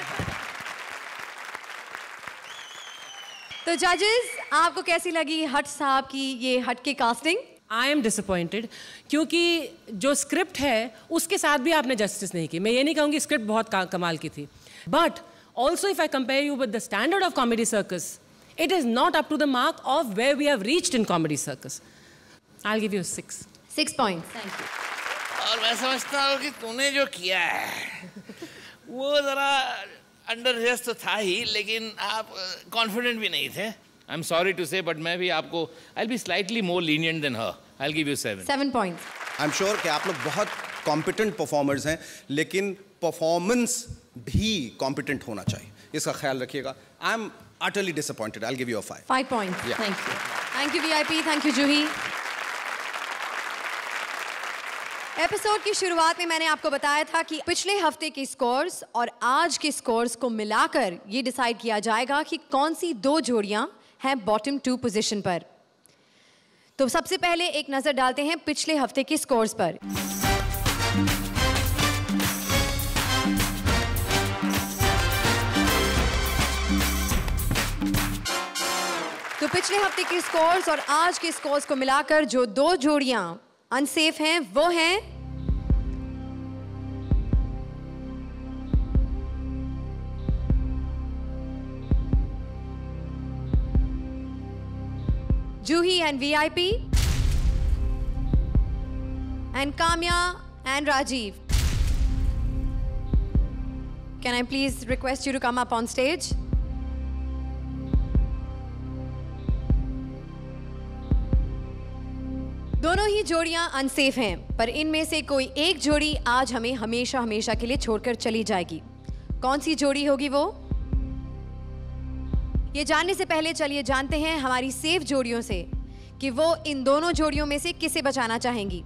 S1: तो जजेस, आपको कैसी लगी हट साहब की ये हट की कास्टिंग?
S6: आई एम डिसअपॉइंटेड, क्योंकि जो स्क्रिप्ट है उसके साथ भी आपने जस्टिस नहीं की। मैं ये नहीं कहूँगी स्क्रिप्ट बहुत कमाल की थी, but also if I compare you with the standard of comedy circus, it is not up to the mark of where we have reached in comedy circus. I will give you six
S1: six points. Thank you.
S8: और मैं समझता हूँ कि तूने जो किया है वो जरा अंडर रेस तो था ही, लेकिन आप कॉन्फिडेंट भी नहीं थे। I am sorry to say, but मैं भी आपको I will be slightly more lenient than her. I will give you seven
S1: seven points.
S7: I am sure कि आप लोग बहुत कॉम्पिटेंट परफॉर्मर्स हैं, लेकिन परफॉर्मेंस भी कॉम्पिटेंट होना चाहिए, इसका ख्याल रखिएगा। I am utterly disappointed. I'll give you a five.
S1: Five points.
S7: Yeah.
S1: Thank you. Thank you V I P. Thank you Juhi. Episode की शुरुआत में मैंने आपको बताया था कि पिछले हफ्ते के स्कोर्स और आज के स्कोर्स को मिलाकर ये डिसाइड किया जाएगा कि कौन सी दो जोड़ियां हैं बॉटम टू पोजीशन पर। तो सबसे पहले एक नजर डालते हैं पिछले हफ्ते के स्कोर्स पर। तो पिछले हफ्ते के स्कोर्स और आज के स्कोर्स को मिलाकर जो दो जोड़ियां अनसेफ हैं वो हैं Juhi and V I P and Kamya and Rajiv. Can I please request you to come up on stage? दोनों ही जोड़ियां अनसेफ हैं, पर इनमें से कोई एक जोड़ी आज हमें हमेशा हमेशा के लिए छोड़कर चली जाएगी। कौन सी जोड़ी होगी वो? ये जानने से पहले चलिए जानते हैं हमारी सेफ जोड़ियों से कि वो इन दोनों जोड़ियों में से किसे बचाना चाहेंगी।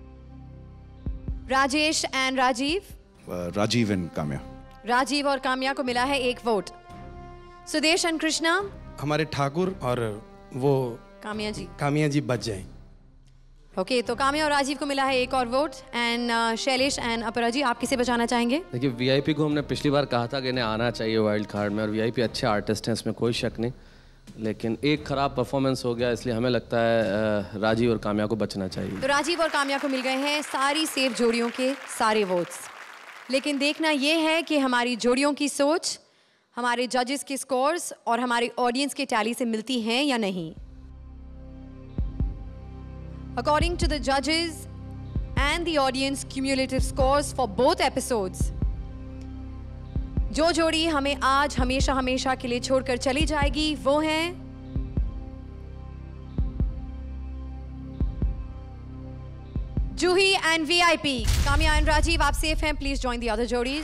S1: राजेश एंड राजीव।
S15: राजीव एंड काम्या।
S1: राजीव और काम्या को मिला है एक वोट। सुदेश एंड कृष्णा।
S4: हमारे ठाकुर और वो
S1: काम्या जी।
S4: काम्या जी बच जाए।
S1: ओके okay, तो काम्या और राजीव को मिला है एक और वोट। एंड शैलेश एंड अपरा जी, आप किसे बचाना चाहेंगे?
S12: देखिए, वीआईपी को हमने पिछली बार कहा था कि इन्हें आना चाहिए वाइल्ड कार्ड में, और वीआईपी अच्छे आर्टिस्ट हैं, इसमें कोई शक नहीं, लेकिन एक खराब परफॉर्मेंस हो गया, इसलिए हमें लगता है राजीव और काम्या को बचना चाहिए।
S1: तो राजीव और काम्या को मिल गए हैं सारी सेफ जोड़ियों के सारे वोट्स। लेकिन देखना ये है कि हमारी जोड़ियों की सोच, हमारे जजेस के स्कोर्स और हमारे ऑडियंस के टैली से मिलती हैं या नहीं। According to the judges and the audience cumulative scores for both episodes, जो जोड़ी हमें आज हमेशा हमेशा के लिए छोड़कर चली जाएगी वो हैं Juhi and VIP. Kamya and Rajiv, आप सेफ हैं, प्लीज जॉइन द अदर जोड़ीज।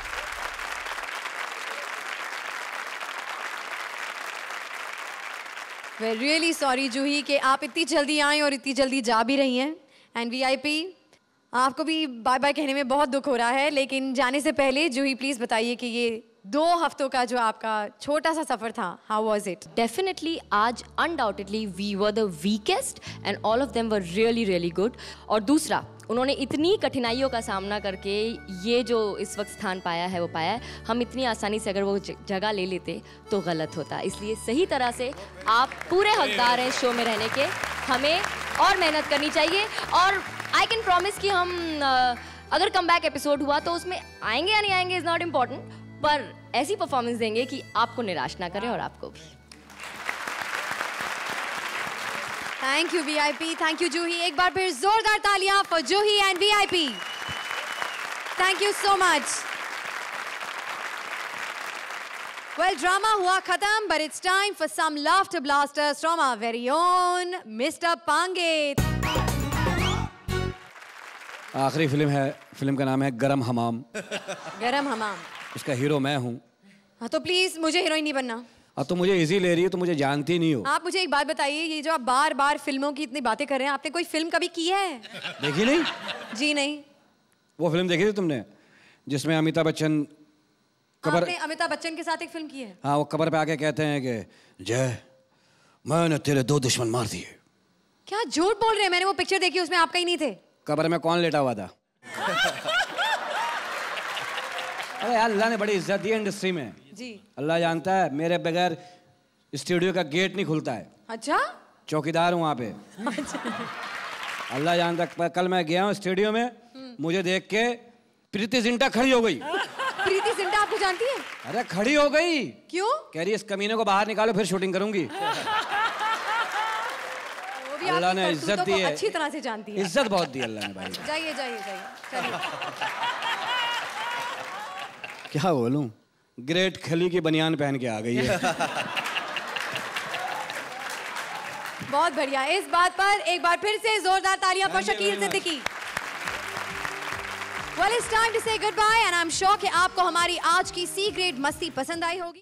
S1: वे रियली सॉरी जूही कि आप इतनी जल्दी आए और इतनी जल्दी जा भी रही हैं। एंड वीआईपी, आपको भी बाय बाय कहने में बहुत दुख हो रहा है, लेकिन जाने से पहले जूही प्लीज बताइए कि ये दो हफ्तों का जो आपका छोटा सा सफर था, हाउ वाज इट?
S11: डेफिनेटली आज undoubtedly we were the weakest and all of them were really really good. और दूसरा, उन्होंने इतनी कठिनाइयों का सामना करके ये जो इस वक्त स्थान पाया है वो पाया है। हम इतनी आसानी से अगर वो जगह ले लेते तो गलत होता, इसलिए सही तरह से आप पूरे हकदार हैं शो में रहने के। हमें और मेहनत करनी चाहिए और आई कैन प्रॉमिस कि हम अगर कम बैक एपिसोड हुआ तो उसमें आएंगे या नहीं आएंगे इज नॉट इम्पॉर्टेंट, पर ऐसी परफॉर्मेंस देंगे कि आपको निराश ना करें और आपको भी।
S1: Thank you VIP, thank you Juhi. एक बार फिर जोरदार तालियां for Juhi and VIP. Thank you so much. Well, drama हुआ खत्म, but it's time for some laughter blasters from our very own mister Pange.
S2: आखिरी फिल्म है, फिल्म का नाम है गरम हमाम।
S1: गरम हमाम,
S2: उसका हीरो मैं हूँ।
S1: हाँ तो प्लीज मुझे हीरोइन नहीं बनना।
S2: अब तो मुझे इजी ले रही है, तो मुझे जानती नहीं हो।
S1: आप मुझे एक बात बताइए, ये जो आप बार बार फिल्मों की इतनी बातें कर रहे हैं, आपने कोई फिल्म कभी की है?
S2: देखी नहीं?
S1: जी नहीं।
S2: वो फिल्म देखी थी तुमने जिसमें अमिताभ बच्चन कबर,
S1: आपने अमिताभ बच्चन के साथ एक फिल्म की है?
S2: हाँ, वो कबर पे आके कहते हैं कि जय मैंने तेरे दो दुश्मन मार दिए।
S1: क्या झूठ बोल रहे हैं? मैंने वो पिक्चर देखी, उसमें आप कहीं नहीं थे।
S2: कबर में कौन लेटा हुआ था? अरे यार, अल्लाह ने बड़ी इज्जत दी है इंडस्ट्री में
S1: जी।
S2: अल्लाह जानता है, मेरे बगैर स्टूडियो का गेट नहीं खुलता है।
S1: अच्छा?
S2: चौकीदार हूँ वहाँ पे। अल्लाह जानता है। कल मैं गया हूँ स्टूडियो में, मुझे देख के प्रीति जिंटा खड़ी हो गई।
S1: प्रीति जिंटा आपको जानती है?
S2: अरे खड़ी हो गई।
S1: क्यों?
S2: कह रही इस कमीने को बाहर निकालो, फिर शूटिंग करूंगी। अल्लाह ने इज्जत दी है,
S1: अच्छी तरह से जानती है।
S2: इज्जत बहुत दी अल्लाह ने भाई।
S1: जाइए जाइए जाइए, चलिए।
S2: क्या बोलूं, ग्रेट खली की बनियान पहन के आ गई है।
S1: बहुत बढ़िया। इस बात पर एक बार फिर से जोरदार तालियां for Shakeel Siddiqui. Well, it's time to say goodbye and I'm sure कि आपको हमारी आज की सी ग्रेड मस्ती पसंद आई होगी।